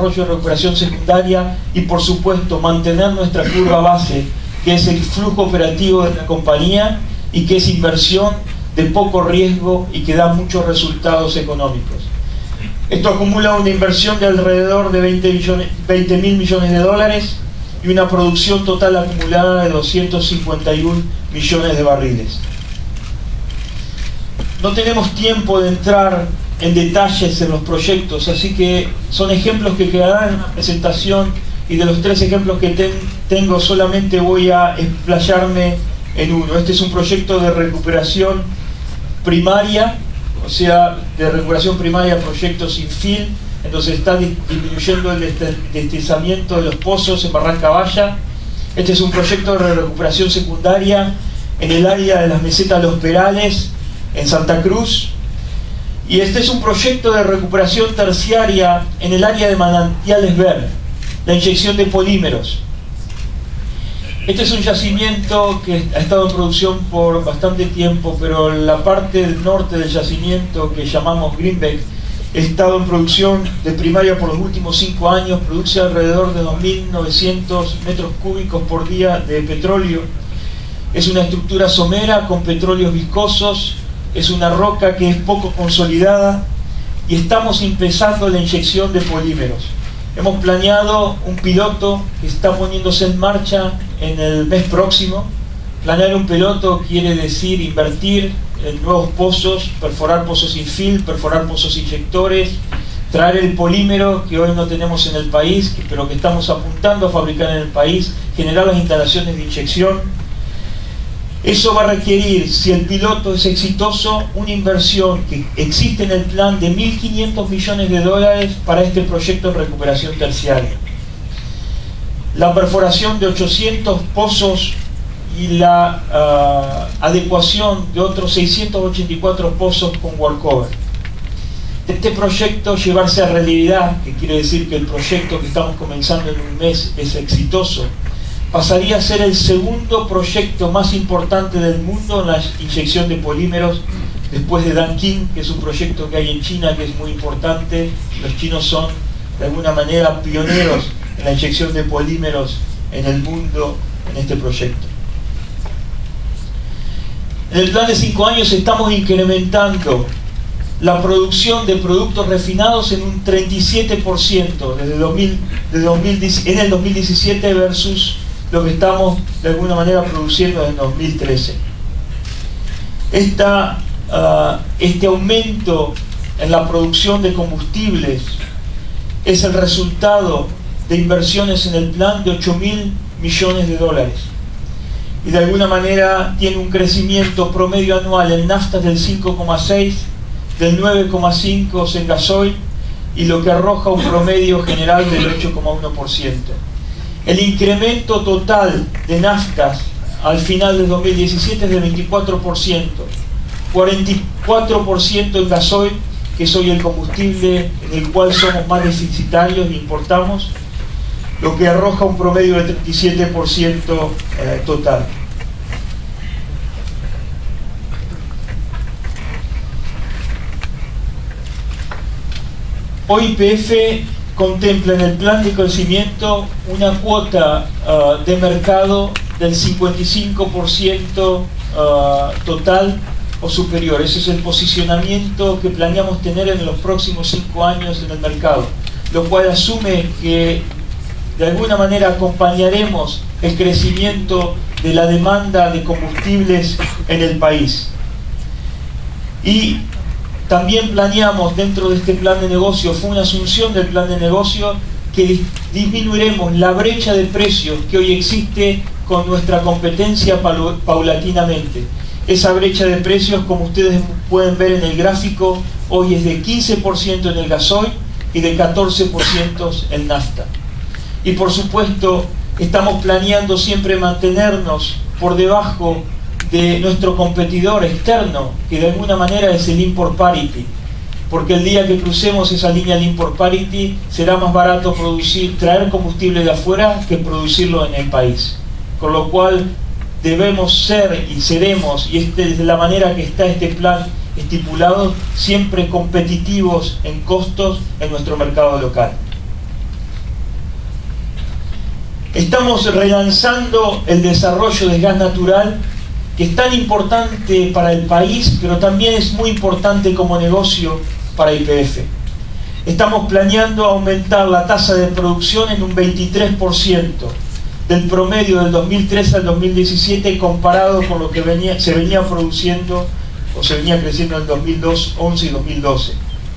Speaker 1: y por supuesto mantener nuestra curva base, que es el flujo operativo de la compañía y que es inversión de poco riesgo y que da muchos resultados económicos. Esto acumula una inversión de alrededor de 20.000 millones de dólares y una producción total acumulada de 251 millones de barriles. No tenemos tiempo de entrar en detalles en los proyectos, así que son ejemplos que quedarán en la presentación, y de los 3 ejemplos que tengo solamente voy a explayarme en uno. Este es un proyecto de recuperación primaria, o sea, de recuperación primaria, proyecto sin fill, entonces está disminuyendo el deslizamiento de los pozos en Barranca Baya. Este es un proyecto de recuperación secundaria en el área de las mesetas Los Perales, en Santa Cruz. Y este es un proyecto de recuperación terciaria en el área de Manantiales Ver, la inyección de polímeros. Este es un yacimiento que ha estado en producción por bastante tiempo, pero la parte del norte del yacimiento, que llamamos Greenback, ha estado en producción de primaria por los últimos 5 años, produce alrededor de 2.900 metros cúbicos por día de petróleo. Es una estructura somera con petróleos viscosos, es una roca que es poco consolidada y estamos empezando la inyección de polímeros. Hemos planeado un piloto que está poniéndose en marcha en el mes próximo. Planear un piloto quiere decir invertir en nuevos pozos, perforar pozos sin fill, perforar pozos inyectores, traer el polímero que hoy no tenemos en el país, pero que estamos apuntando a fabricar en el país, generar las instalaciones de inyección. Eso va a requerir, si el piloto es exitoso, una inversión que existe en el plan de 1.500 millones de dólares para este proyecto de recuperación terciaria. La perforación de 800 pozos y la adecuación de otros 684 pozos con workover. Este proyecto llevarse a realidad, que quiere decir que el proyecto que estamos comenzando en un mes es exitoso, pasaría a ser el segundo proyecto más importante del mundo en la inyección de polímeros, después de Danqing, que es un proyecto que hay en China que es muy importante. Los chinos son de alguna manera pioneros en la inyección de polímeros en el mundo en este proyecto. En el plan de 5 años estamos incrementando la producción de productos refinados en un 37% en el 2017 versus lo que estamos de alguna manera produciendo en 2013. Este aumento en la producción de combustibles es el resultado de inversiones en el plan de 8.000 millones de dólares. Y de alguna manera tiene un crecimiento promedio anual en naftas del 5,6%, del 9,5% en gasoil, y lo que arroja un promedio general del 8,1%. El incremento total de naftas al final de 2017 es de 24%, 44% en gasoil, que es hoy el combustible en el cual somos más deficitarios e importamos, lo que arroja un promedio de 37% total. Hoy YPF contempla en el plan de crecimiento una cuota de mercado del 55% total o superior. Ese es el posicionamiento que planeamos tener en los próximos 5 años en el mercado, lo cual asume que de alguna manera acompañaremos el crecimiento de la demanda de combustibles en el país. Y también planeamos dentro de este plan de negocio, fue una asunción del plan de negocio, que disminuiremos la brecha de precios que hoy existe con nuestra competencia paulatinamente. Esa brecha de precios, como ustedes pueden ver en el gráfico, hoy es de 15% en el gasoil y de 14% en nafta. Y por supuesto estamos planeando siempre mantenernos por debajo de nuestro competidor externo, que de alguna manera es el import parity, porque el día que crucemos esa línea de import parity será más barato traer combustible de afuera que producirlo en el país, con lo cual debemos ser y seremos, y de la manera que está este plan estipulado, siempre competitivos en costos en nuestro mercado local. Estamos relanzando el desarrollo del gas natural, que es tan importante para el país, pero también es muy importante como negocio para YPF. Estamos planeando aumentar la tasa de producción en un 23% del promedio del 2013 al 2017 comparado con lo que se venía produciendo o se venía creciendo en el 2011 y 2012.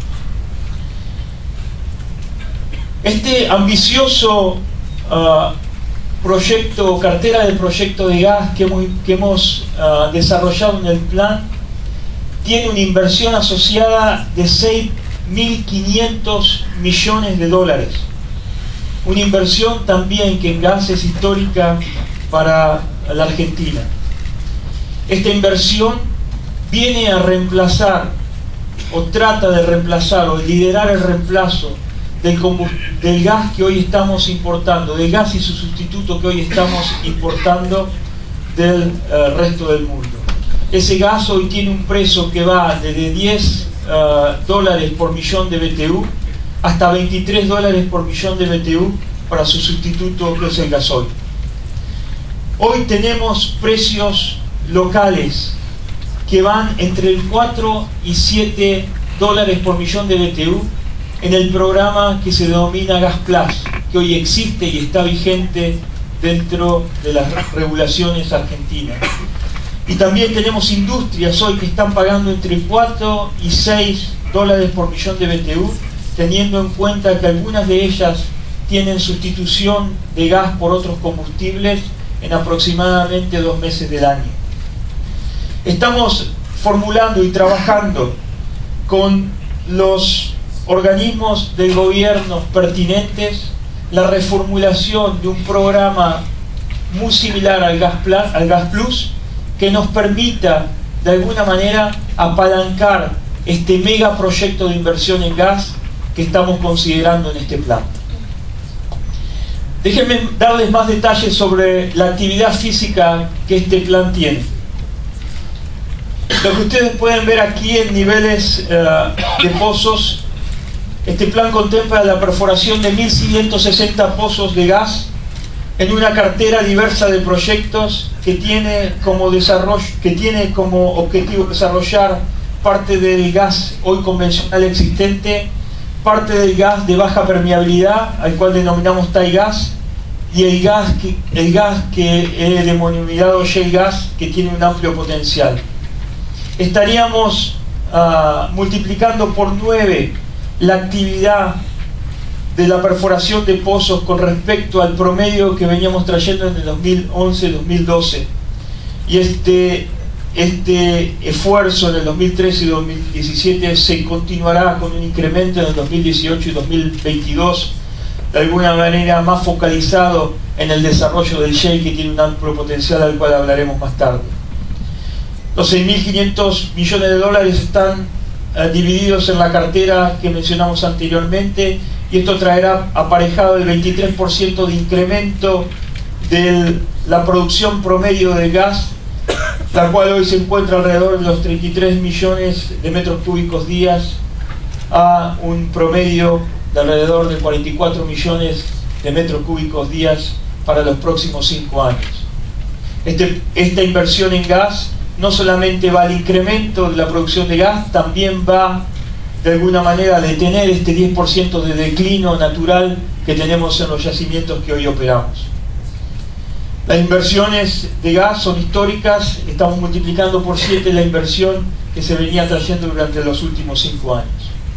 Speaker 1: Este ambicioso proyecto, cartera de proyecto de gas que hemos desarrollado en el plan, tiene una inversión asociada de 6.500 millones de dólares. Una inversión también que en gas es histórica para la Argentina. Esta inversión viene a reemplazar, o trata de reemplazar, o liderar el reemplazo del gas que hoy estamos importando, del gas y su sustituto que hoy estamos importando del resto del mundo. Ese gas hoy tiene un precio que va desde 10 dólares por millón de BTU hasta 23 dólares por millón de BTU para su sustituto, que es el gasoil. Hoy tenemos precios locales que van entre el 4 y 7 dólares por millón de BTU en el programa que se denomina Gas Plus, que hoy existe y está vigente dentro de las regulaciones argentinas. Y también tenemos industrias hoy que están pagando entre 4 y 6 dólares por millón de BTU, teniendo en cuenta que algunas de ellas tienen sustitución de gas por otros combustibles en aproximadamente 2 meses del año. Estamos formulando y trabajando con los organismos del gobierno pertinentes la reformulación de un programa muy similar al Gas Plus, que nos permita de alguna manera apalancar este megaproyecto de inversión en gas que estamos considerando en este plan. Déjenme darles más detalles sobre la actividad física que este plan tiene. Lo que ustedes pueden ver aquí en niveles de pozos, este plan contempla la perforación de 1.160 pozos de gas en una cartera diversa de proyectos que tiene como objetivo desarrollar parte del gas hoy convencional existente, parte del gas de baja permeabilidad, al cual denominamos TAI gas, y el gas que es denominado shale gas, que tiene un amplio potencial. Estaríamos multiplicando por 9 la actividad de la perforación de pozos con respecto al promedio que veníamos trayendo en el 2011-2012. Y este esfuerzo en el 2013 y 2017 se continuará con un incremento en el 2018 y 2022, de alguna manera más focalizado en el desarrollo del shale, que tiene un amplio potencial al cual hablaremos más tarde. Los 6.500 millones de dólares están divididos en la cartera que mencionamos anteriormente, y esto traerá aparejado el 23% de incremento de la producción promedio de gas, la cual hoy se encuentra alrededor de los 33 millones de metros cúbicos días, a un promedio de alrededor de 44 millones de metros cúbicos días para los próximos 5 años. Esta inversión en gas no solamente va al incremento de la producción de gas, también va de alguna manera a detener este 10% de declino natural que tenemos en los yacimientos que hoy operamos. Las inversiones de gas son históricas, estamos multiplicando por 7 la inversión que se venía trayendo durante los últimos 5 años.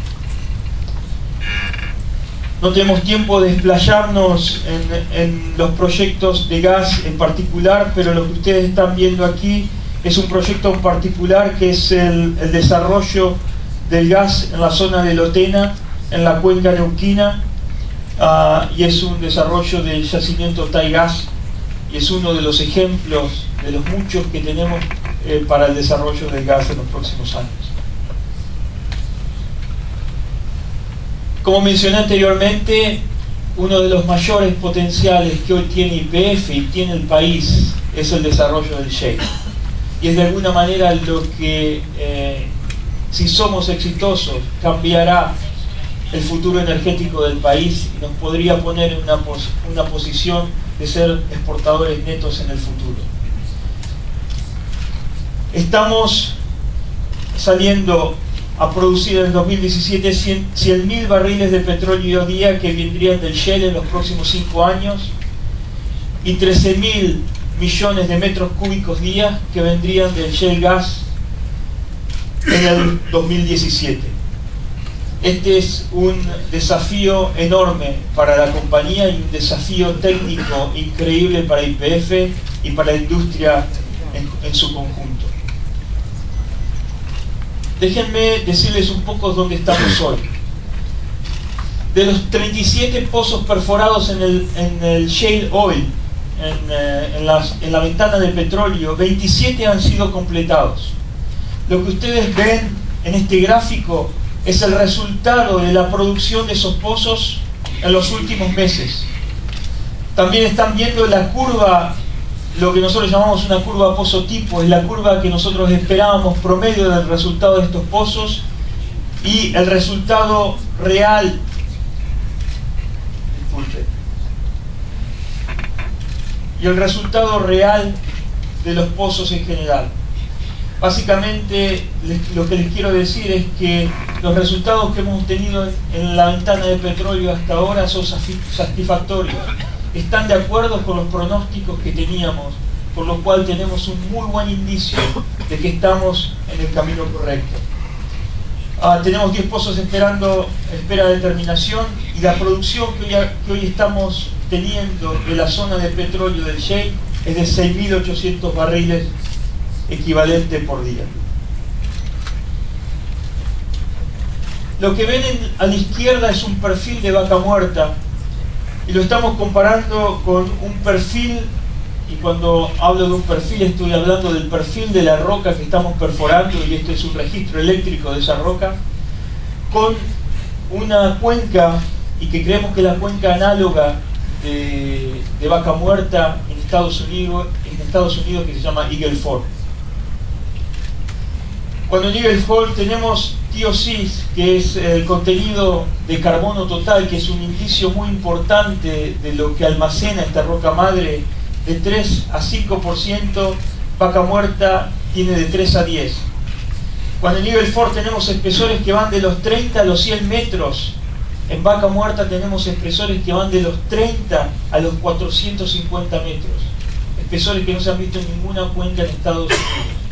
Speaker 1: No tenemos tiempo de explayarnos en los proyectos de gas en particular, pero lo que ustedes están viendo aquí es un proyecto en particular que es el desarrollo del gas en la zona de Lotena, en la cuenca neuquina, y es un desarrollo del yacimiento TAI gas, y es uno de los ejemplos de los muchos que tenemos para el desarrollo del gas en los próximos años. Como mencioné anteriormente, uno de los mayores potenciales que hoy tiene YPF y tiene el país es el desarrollo del shale. Y es de alguna manera lo que, si somos exitosos, cambiará el futuro energético del país y nos podría poner en una posición de ser exportadores netos en el futuro. Estamos saliendo a producir en 2017 100.000 barriles de petróleo día que vendrían del shale en los próximos 5 años y 13.000 millones de metros cúbicos día que vendrían del shale gas en el 2017. Este es un desafío enorme para la compañía y un desafío técnico increíble para YPF y para la industria en su conjunto. Déjenme decirles un poco dónde estamos hoy. De los 37 pozos perforados en el shale oil, en la ventana de petróleo, 27 han sido completados. Lo que ustedes ven en este gráfico es el resultado de la producción de esos pozos en los últimos meses. También están viendo la curva, lo que nosotros llamamos una curva pozo tipo, es la curva que nosotros esperábamos promedio del resultado de estos pozos y el resultado real, de los pozos en general. Básicamente lo que les quiero decir es que los resultados que hemos tenido en la ventana de petróleo hasta ahora son satisfactorios. Están de acuerdo con los pronósticos que teníamos, por lo cual tenemos un muy buen indicio de que estamos en el camino correcto. Tenemos 10 pozos espera de terminación y la producción que hoy estamos teniendo de la zona de petróleo del shale es de 6.800 barriles equivalente por día. Lo que ven a la izquierda es un perfil de Vaca Muerta y lo estamos comparando con un perfil, y cuando hablo de un perfil estoy hablando del perfil de la roca que estamos perforando, y este es un registro eléctrico de esa roca, con una cuenca, y que creemos que es la cuenca análoga de Vaca Muerta en Estados Unidos que se llama Eagle Ford. Cuando en Eagle Ford tenemos TOCs, que es el contenido de carbono total, que es un indicio muy importante de lo que almacena esta roca madre, de 3 a 5%, Vaca Muerta tiene de 3 a 10. Cuando en Eagle Ford tenemos espesores que van de los 30 a los 100 metros, en Vaca Muerta tenemos espesores que van de los 30 a los 450 metros. Espesores que no se han visto en ninguna cuenca en Estados Unidos.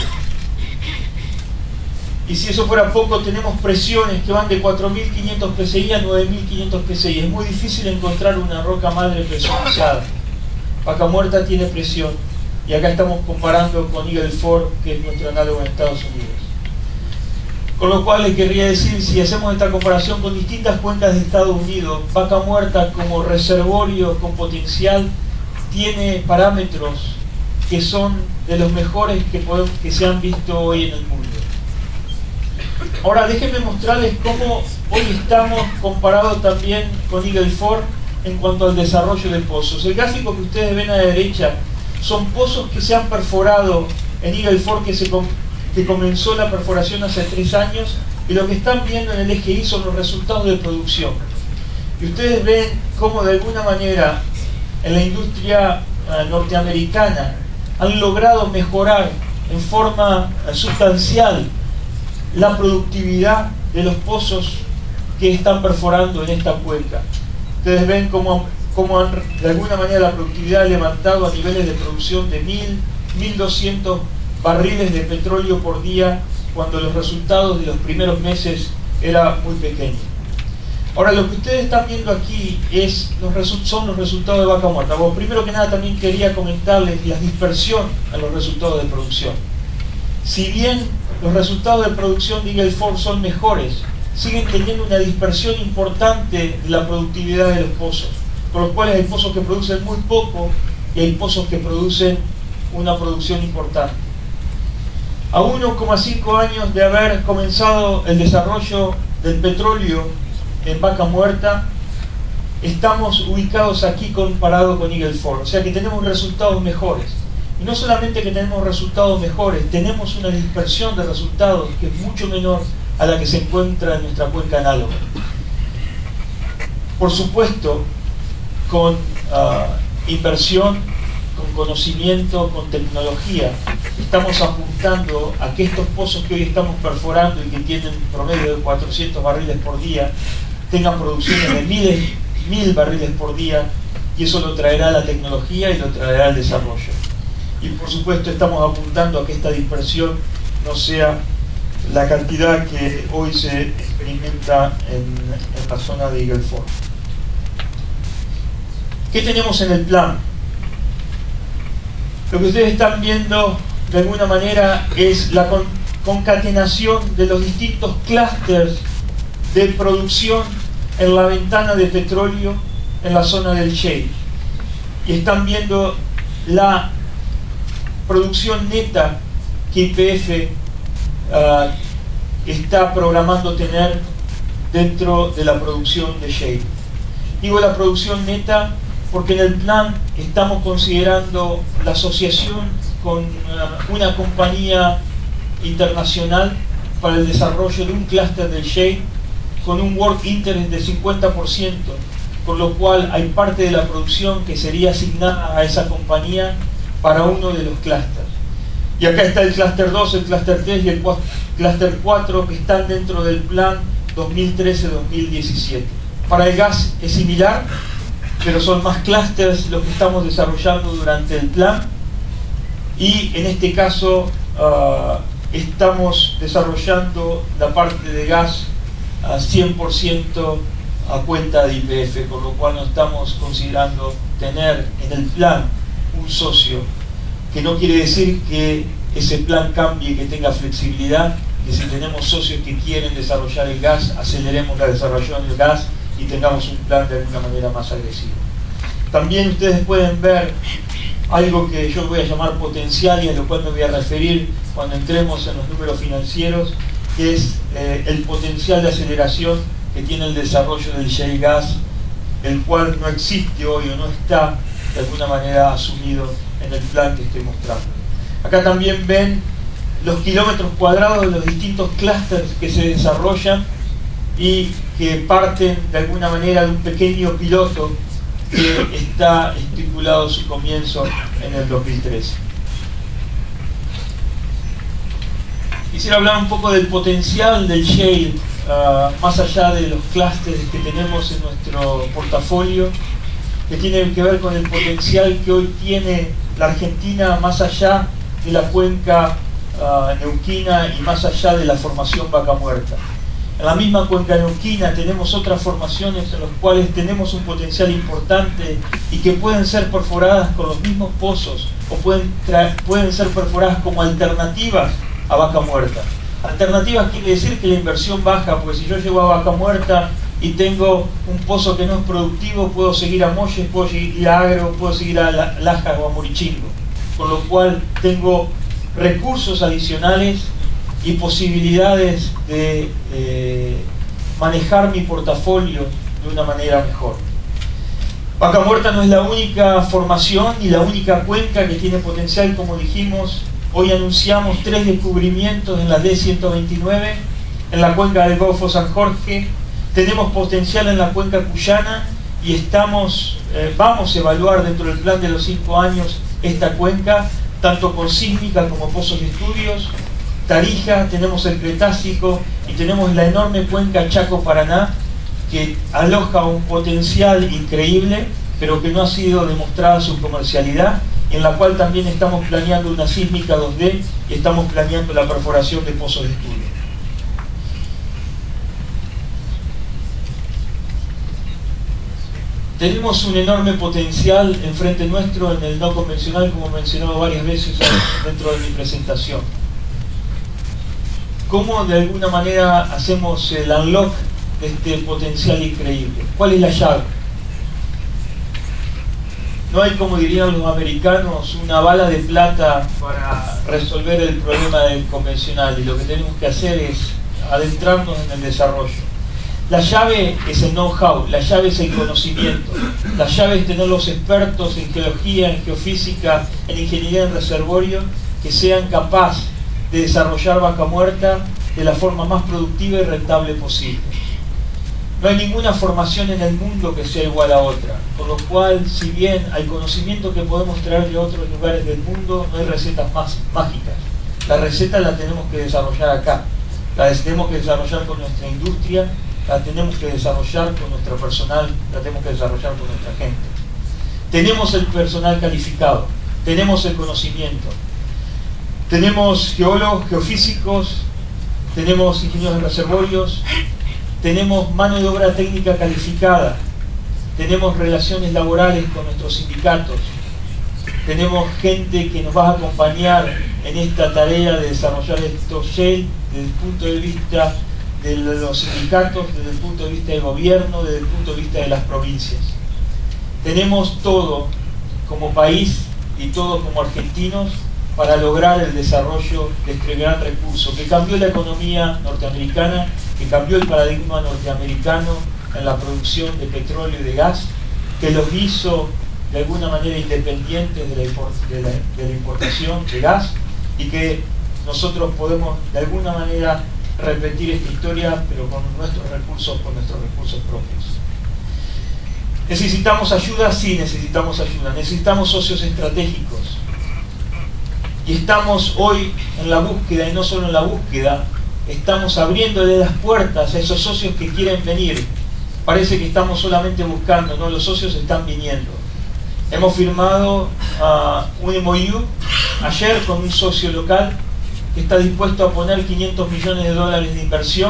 Speaker 1: Y si eso fuera poco, tenemos presiones que van de 4.500 psi a 9.500 psi. Es muy difícil encontrar una roca madre presionizada. Vaca Muerta tiene presión. Y acá estamos comparando con Eagle Ford, que es nuestro análogo en Estados Unidos. Con lo cual les querría decir, si hacemos esta comparación con distintas cuencas de Estados Unidos, Vaca Muerta como reservorio con potencial tiene parámetros que son de los mejores que se han visto hoy en el mundo. Ahora déjenme mostrarles cómo hoy estamos comparados también con Eagle Ford en cuanto al desarrollo de pozos. El gráfico que ustedes ven a la derecha son pozos que se han perforado en Eagle Ford que comenzó la perforación hace 3 años, y lo que están viendo en el eje Y son los resultados de producción. Y ustedes ven cómo de alguna manera en la industria norteamericana han logrado mejorar en forma sustancial la productividad de los pozos que están perforando en esta cuenca. Ustedes ven cómo de alguna manera la productividad ha levantado a niveles de producción de 1.200 barriles de petróleo por día, cuando los resultados de los primeros meses era muy pequeño. Ahora, lo que ustedes están viendo aquí son los resultados de Vaca Muerta. Bueno, primero que nada también quería comentarles la dispersión en los resultados de producción. Si bien los resultados de producción de Eagle Ford son mejores, siguen teniendo una dispersión importante de la productividad de los pozos, por los cuales hay pozos que producen muy poco y hay pozos que producen una producción importante. A 1,5 años de haber comenzado el desarrollo del petróleo en Vaca Muerta, estamos ubicados aquí comparado con Eagle Ford, o sea que tenemos resultados mejores. Y no solamente que tenemos resultados mejores, tenemos una dispersión de resultados que es mucho menor a la que se encuentra en nuestra cuenca análoga. Por supuesto, con inversión, con conocimiento, con tecnología, estamos apuntando a que estos pozos que hoy estamos perforando y que tienen promedio de 400 barriles por día, tengan producciones de 1000 barriles por día, y eso lo traerá la tecnología y lo traerá el desarrollo. Y por supuesto estamos apuntando a que esta dispersión no sea la cantidad que hoy se experimenta en la zona de Eagle Ford. ¿Qué tenemos en el plan? Lo que ustedes están viendo de alguna manera es la concatenación de los distintos clústeres de producción en la ventana de petróleo en la zona del shale. Y están viendo la producción neta que YPF está programando tener dentro de la producción de shale. Digo la producción neta porque en el plan estamos considerando la asociación con una compañía internacional para el desarrollo de un clúster del shale con un work interest de 50%, con lo cual hay parte de la producción que sería asignada a esa compañía para uno de los clústeres. Y acá está el clúster 2, el clúster 3 y el clúster 4 que están dentro del plan 2013-2017. Para el gas es similar, pero son más clústeres los que estamos desarrollando durante el plan, y en este caso estamos desarrollando la parte de gas a 100% a cuenta de YPF, con lo cual no estamos considerando tener en el plan un socio, que no quiere decir que ese plan cambie y que tenga flexibilidad, que si tenemos socios que quieren desarrollar el gas, aceleremos la desarrollo del gas y tengamos un plan de alguna manera más agresivo. También ustedes pueden ver algo que yo voy a llamar potencial y a lo cual me voy a referir cuando entremos en los números financieros, que es el potencial de aceleración que tiene el desarrollo del shale gas, el cual no existe hoy o no está de alguna manera asumido en el plan que estoy mostrando. Acá también ven los kilómetros cuadrados de los distintos clústeres que se desarrollan y que parten de alguna manera de un pequeño piloto que está estipulado su comienzo en el 2013. Quisiera hablar un poco del potencial del shale, más allá de los clústeres que tenemos en nuestro portafolio, que tiene que ver con el potencial que hoy tiene la Argentina más allá de la cuenca neuquina y más allá de la formación Vaca Muerta. En la misma cuenca neuquina tenemos otras formaciones en las cuales tenemos un potencial importante y que pueden ser perforadas con los mismos pozos o pueden ser perforadas como alternativas a Vaca Muerta. Alternativas quiere decir que la inversión baja, porque si yo llego a Vaca Muerta y tengo un pozo que no es productivo, puedo seguir a Molles, puedo seguir a Agro, puedo seguir a Lajas o a Murichingo, con lo cual tengo recursos adicionales y posibilidades de manejar mi portafolio de una manera mejor. Vaca Muerta no es la única formación y la única cuenca que tiene potencial, como dijimos. Hoy anunciamos 3 descubrimientos en la D129, en la cuenca del Golfo San Jorge. Tenemos potencial en la cuenca cuyana y vamos a evaluar dentro del plan de los 5 años esta cuenca, tanto por sísmica como pozos de estudios. Tarija, tenemos el Cretácico y tenemos la enorme cuenca Chaco-Paraná, que aloja un potencial increíble, pero que no ha sido demostrada su comercialidad, en la cual también estamos planeando una sísmica 2D y estamos planeando la perforación de pozos de estudio. Tenemos un enorme potencial enfrente nuestro en el no convencional, como he mencionado varias veces dentro de mi presentación. ¿Cómo de alguna manera hacemos el unlock de este potencial increíble? ¿Cuál es la llave? No hay, como dirían los americanos, una bala de plata para resolver el problema del convencional, y lo que tenemos que hacer es adentrarnos en el desarrollo. La llave es el know-how, la llave es el conocimiento, la llave es tener los expertos en geología, en geofísica, en ingeniería en reservorio, que sean capaces de desarrollar Vaca Muerta de la forma más productiva y rentable posible. No hay ninguna formación en el mundo que sea igual a otra, por lo cual, si bien hay conocimiento que podemos traer de otros lugares del mundo, no hay recetas mágicas. La receta la tenemos que desarrollar acá, la tenemos que desarrollar con nuestra industria, la tenemos que desarrollar con nuestro personal, la tenemos que desarrollar con nuestra gente. Tenemos el personal calificado, tenemos el conocimiento, tenemos geólogos, geofísicos, tenemos ingenieros de reservorios, tenemos mano de obra técnica calificada, tenemos relaciones laborales con nuestros sindicatos, tenemos gente que nos va a acompañar en esta tarea de desarrollar estos shale desde el punto de vista de los sindicatos, desde el punto de vista del gobierno, desde el punto de vista de las provincias. Tenemos todo como país y todo como argentinos para lograr el desarrollo de este gran recurso que cambió la economía norteamericana, que cambió el paradigma norteamericano en la producción de petróleo y de gas, que los hizo de alguna manera independientes de la importación de gas, y que nosotros podemos de alguna manera repetir esta historia, pero con nuestros recursos propios. ¿Necesitamos ayuda? Sí, necesitamos ayuda. Necesitamos socios estratégicos. Y estamos hoy en la búsqueda, y no solo en la búsqueda, estamos abriéndole las puertas a esos socios que quieren venir. Parece que estamos solamente buscando, no, los socios están viniendo. Hemos firmado un MOU ayer con un socio local que está dispuesto a poner $500 millones de inversión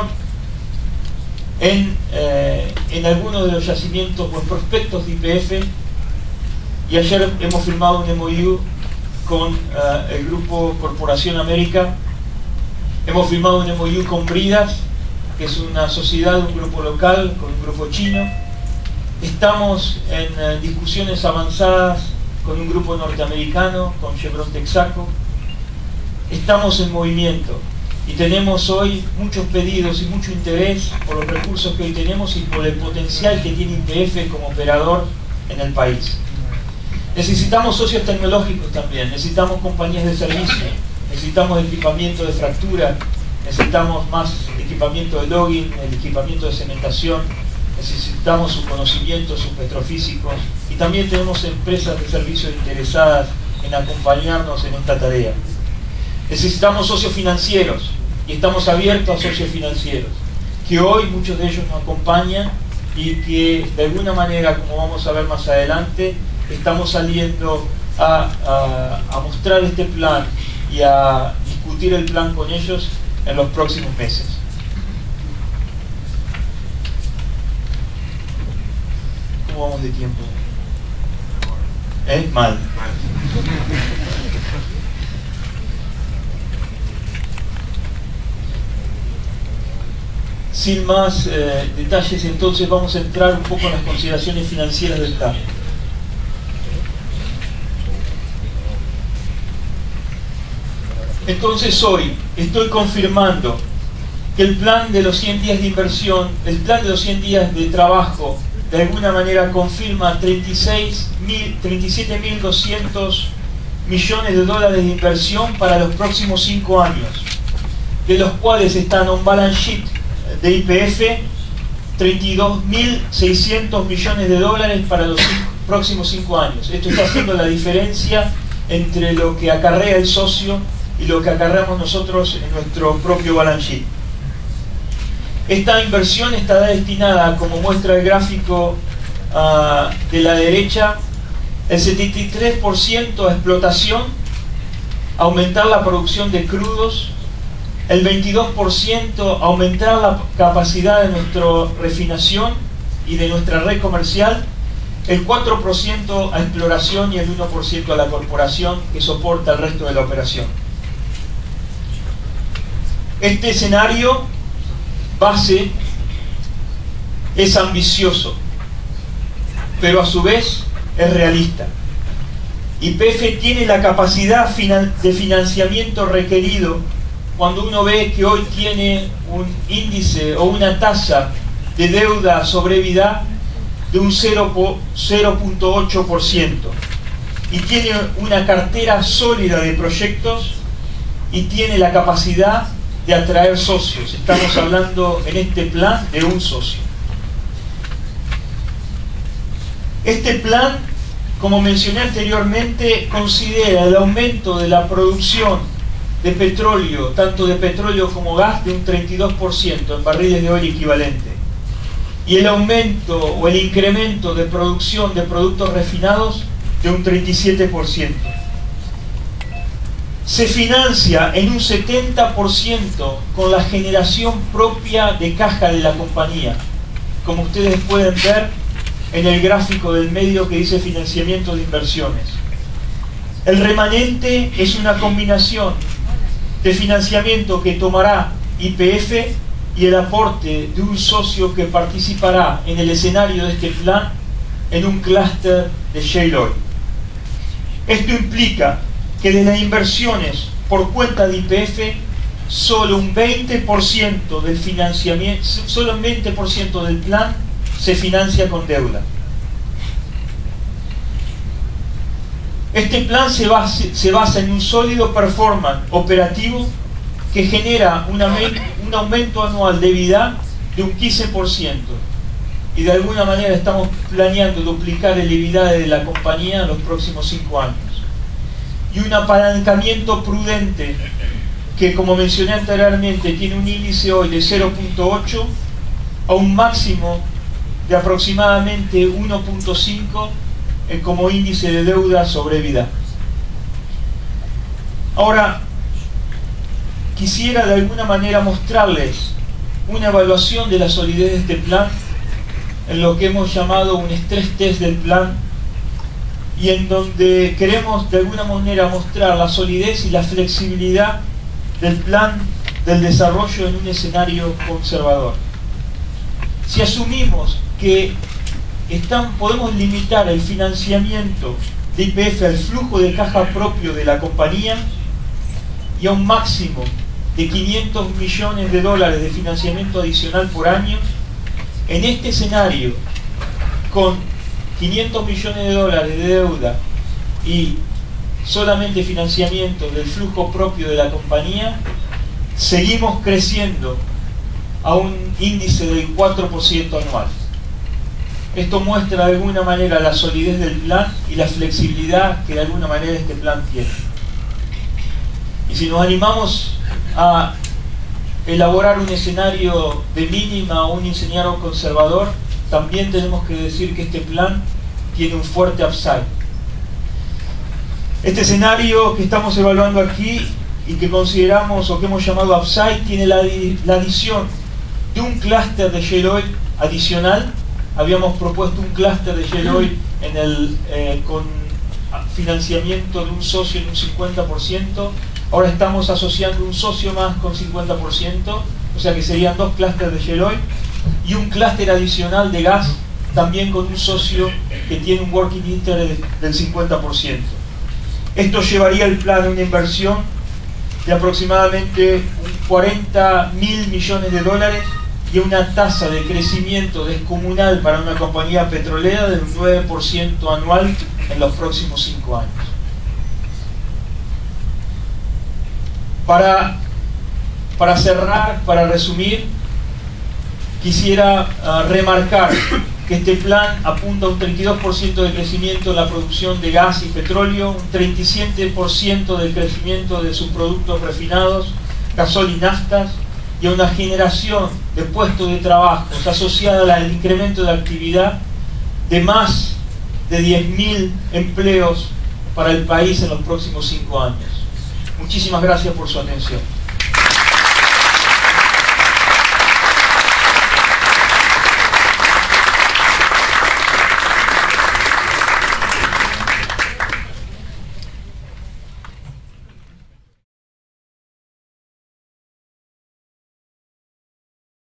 Speaker 1: en algunos de los yacimientos o en prospectos de YPF. Y ayer hemos firmado un MOU con el grupo Corporación América. Hemos firmado un MOU con Bridas, que es una sociedad, un grupo local con un grupo chino. Estamos en discusiones avanzadas con un grupo norteamericano, con Chevron Texaco. Estamos en movimiento y tenemos hoy muchos pedidos y mucho interés por los recursos que hoy tenemos y por el potencial que tiene YPF como operador en el país. Necesitamos socios tecnológicos también, necesitamos compañías de servicio, necesitamos equipamiento de fractura, necesitamos más equipamiento de logging, el equipamiento de cementación, necesitamos sus conocimientos, sus petrofísicos, y también tenemos empresas de servicio interesadas en acompañarnos en esta tarea. Necesitamos socios financieros, y estamos abiertos a socios financieros, que hoy muchos de ellos nos acompañan y que de alguna manera, como vamos a ver más adelante, estamos saliendo a mostrar este plan y a discutir el plan con ellos en los próximos meses. ¿Cómo vamos de tiempo? Mal. Sin más detalles, entonces vamos a entrar un poco en las consideraciones financieras del plan. Entonces hoy estoy confirmando que el plan de los 100 días de inversión, el plan de los 100 días de trabajo, de alguna manera confirma 37.200 millones de dólares de inversión para los próximos 5 años, de los cuales están on balance sheet de YPF 32.600 millones de dólares para los próximos 5 años. Esto está haciendo la diferencia entre lo que acarrea el socio y lo que acarreamos nosotros en nuestro propio balance sheet. Esta inversión estará destinada, como muestra el gráfico de la derecha, el 73% a explotación, aumentar la producción de crudos, el 22% a aumentar la capacidad de nuestra refinación y de nuestra red comercial, el 4% a exploración y el 1% a la corporación que soporta el resto de la operación. Este escenario base es ambicioso, pero a su vez es realista. YPF tiene la capacidad de financiamiento requerido cuando uno ve que hoy tiene un índice o una tasa de deuda sobre EBITDA de un 0.8% y tiene una cartera sólida de proyectos y tiene la capacidad de atraer socios. Estamos hablando en este plan de un socio. Este plan, como mencioné anteriormente, considera el aumento de la producción de petróleo, tanto de petróleo como gas, de un 32% en barriles de oil equivalente, y el aumento o el incremento de producción de productos refinados de un 37%. Se financia en un 70% con la generación propia de caja de la compañía, como ustedes pueden ver en el gráfico del medio que dice financiamiento de inversiones. El remanente es una combinación de financiamiento que tomará YPF y el aporte de un socio que participará en el escenario de este plan en un clúster de shale oil. Esto implica que de las inversiones por cuenta de YPF, solo un 20% del financiamiento, solo un 20% del plan se financia con deuda. Este plan se basa en un sólido performance operativo que genera un aumento anual de EBITDA de un 15%. Y de alguna manera estamos planeando duplicar el EBITDA de la compañía en los próximos 5 años. Y un apalancamiento prudente que, como mencioné anteriormente, tiene un índice hoy de 0.8 a un máximo de aproximadamente 1.5 como índice de deuda sobre EBITDA. Ahora, quisiera de alguna manera mostrarles una evaluación de la solidez de este plan en lo que hemos llamado un stress test del plan, y en donde queremos de alguna manera mostrar la solidez y la flexibilidad del plan del desarrollo en un escenario conservador. Si asumimos que podemos limitar el financiamiento de YPF al flujo de caja propio de la compañía y a un máximo de 500 millones de dólares de financiamiento adicional por año, en este escenario, con 500 millones de dólares de deuda y solamente financiamiento del flujo propio de la compañía, seguimos creciendo a un índice del 4% anual. Esto muestra de alguna manera la solidez del plan y la flexibilidad que de alguna manera este plan tiene. Y si nos animamos a elaborar un escenario de mínima o un escenario conservador, también tenemos que decir que este plan tiene un fuerte upside. Este escenario que estamos evaluando aquí y que consideramos o que hemos llamado upside tiene la adición de un clúster de shale oil adicional. Habíamos propuesto un clúster de shale oil con financiamiento de un socio en un 50%. Ahora estamos asociando un socio más con 50%, o sea que serían 2 clústeres de shale oil y un clúster adicional de gas, también con un socio que tiene un working interest del 50%. Esto llevaría el plan a una inversión de aproximadamente 40.000 millones de dólares y una tasa de crecimiento descomunal para una compañía petrolera del 9% anual en los próximos 5 años. Para cerrar, para resumir, quisiera remarcar que este plan apunta a un 32% de crecimiento en la producción de gas y petróleo, un 37% de crecimiento de subproductos refinados, gasol y naftas, y a una generación de puestos de trabajo asociada al incremento de actividad de más de 10.000 empleos para el país en los próximos 5 años. Muchísimas gracias por su atención.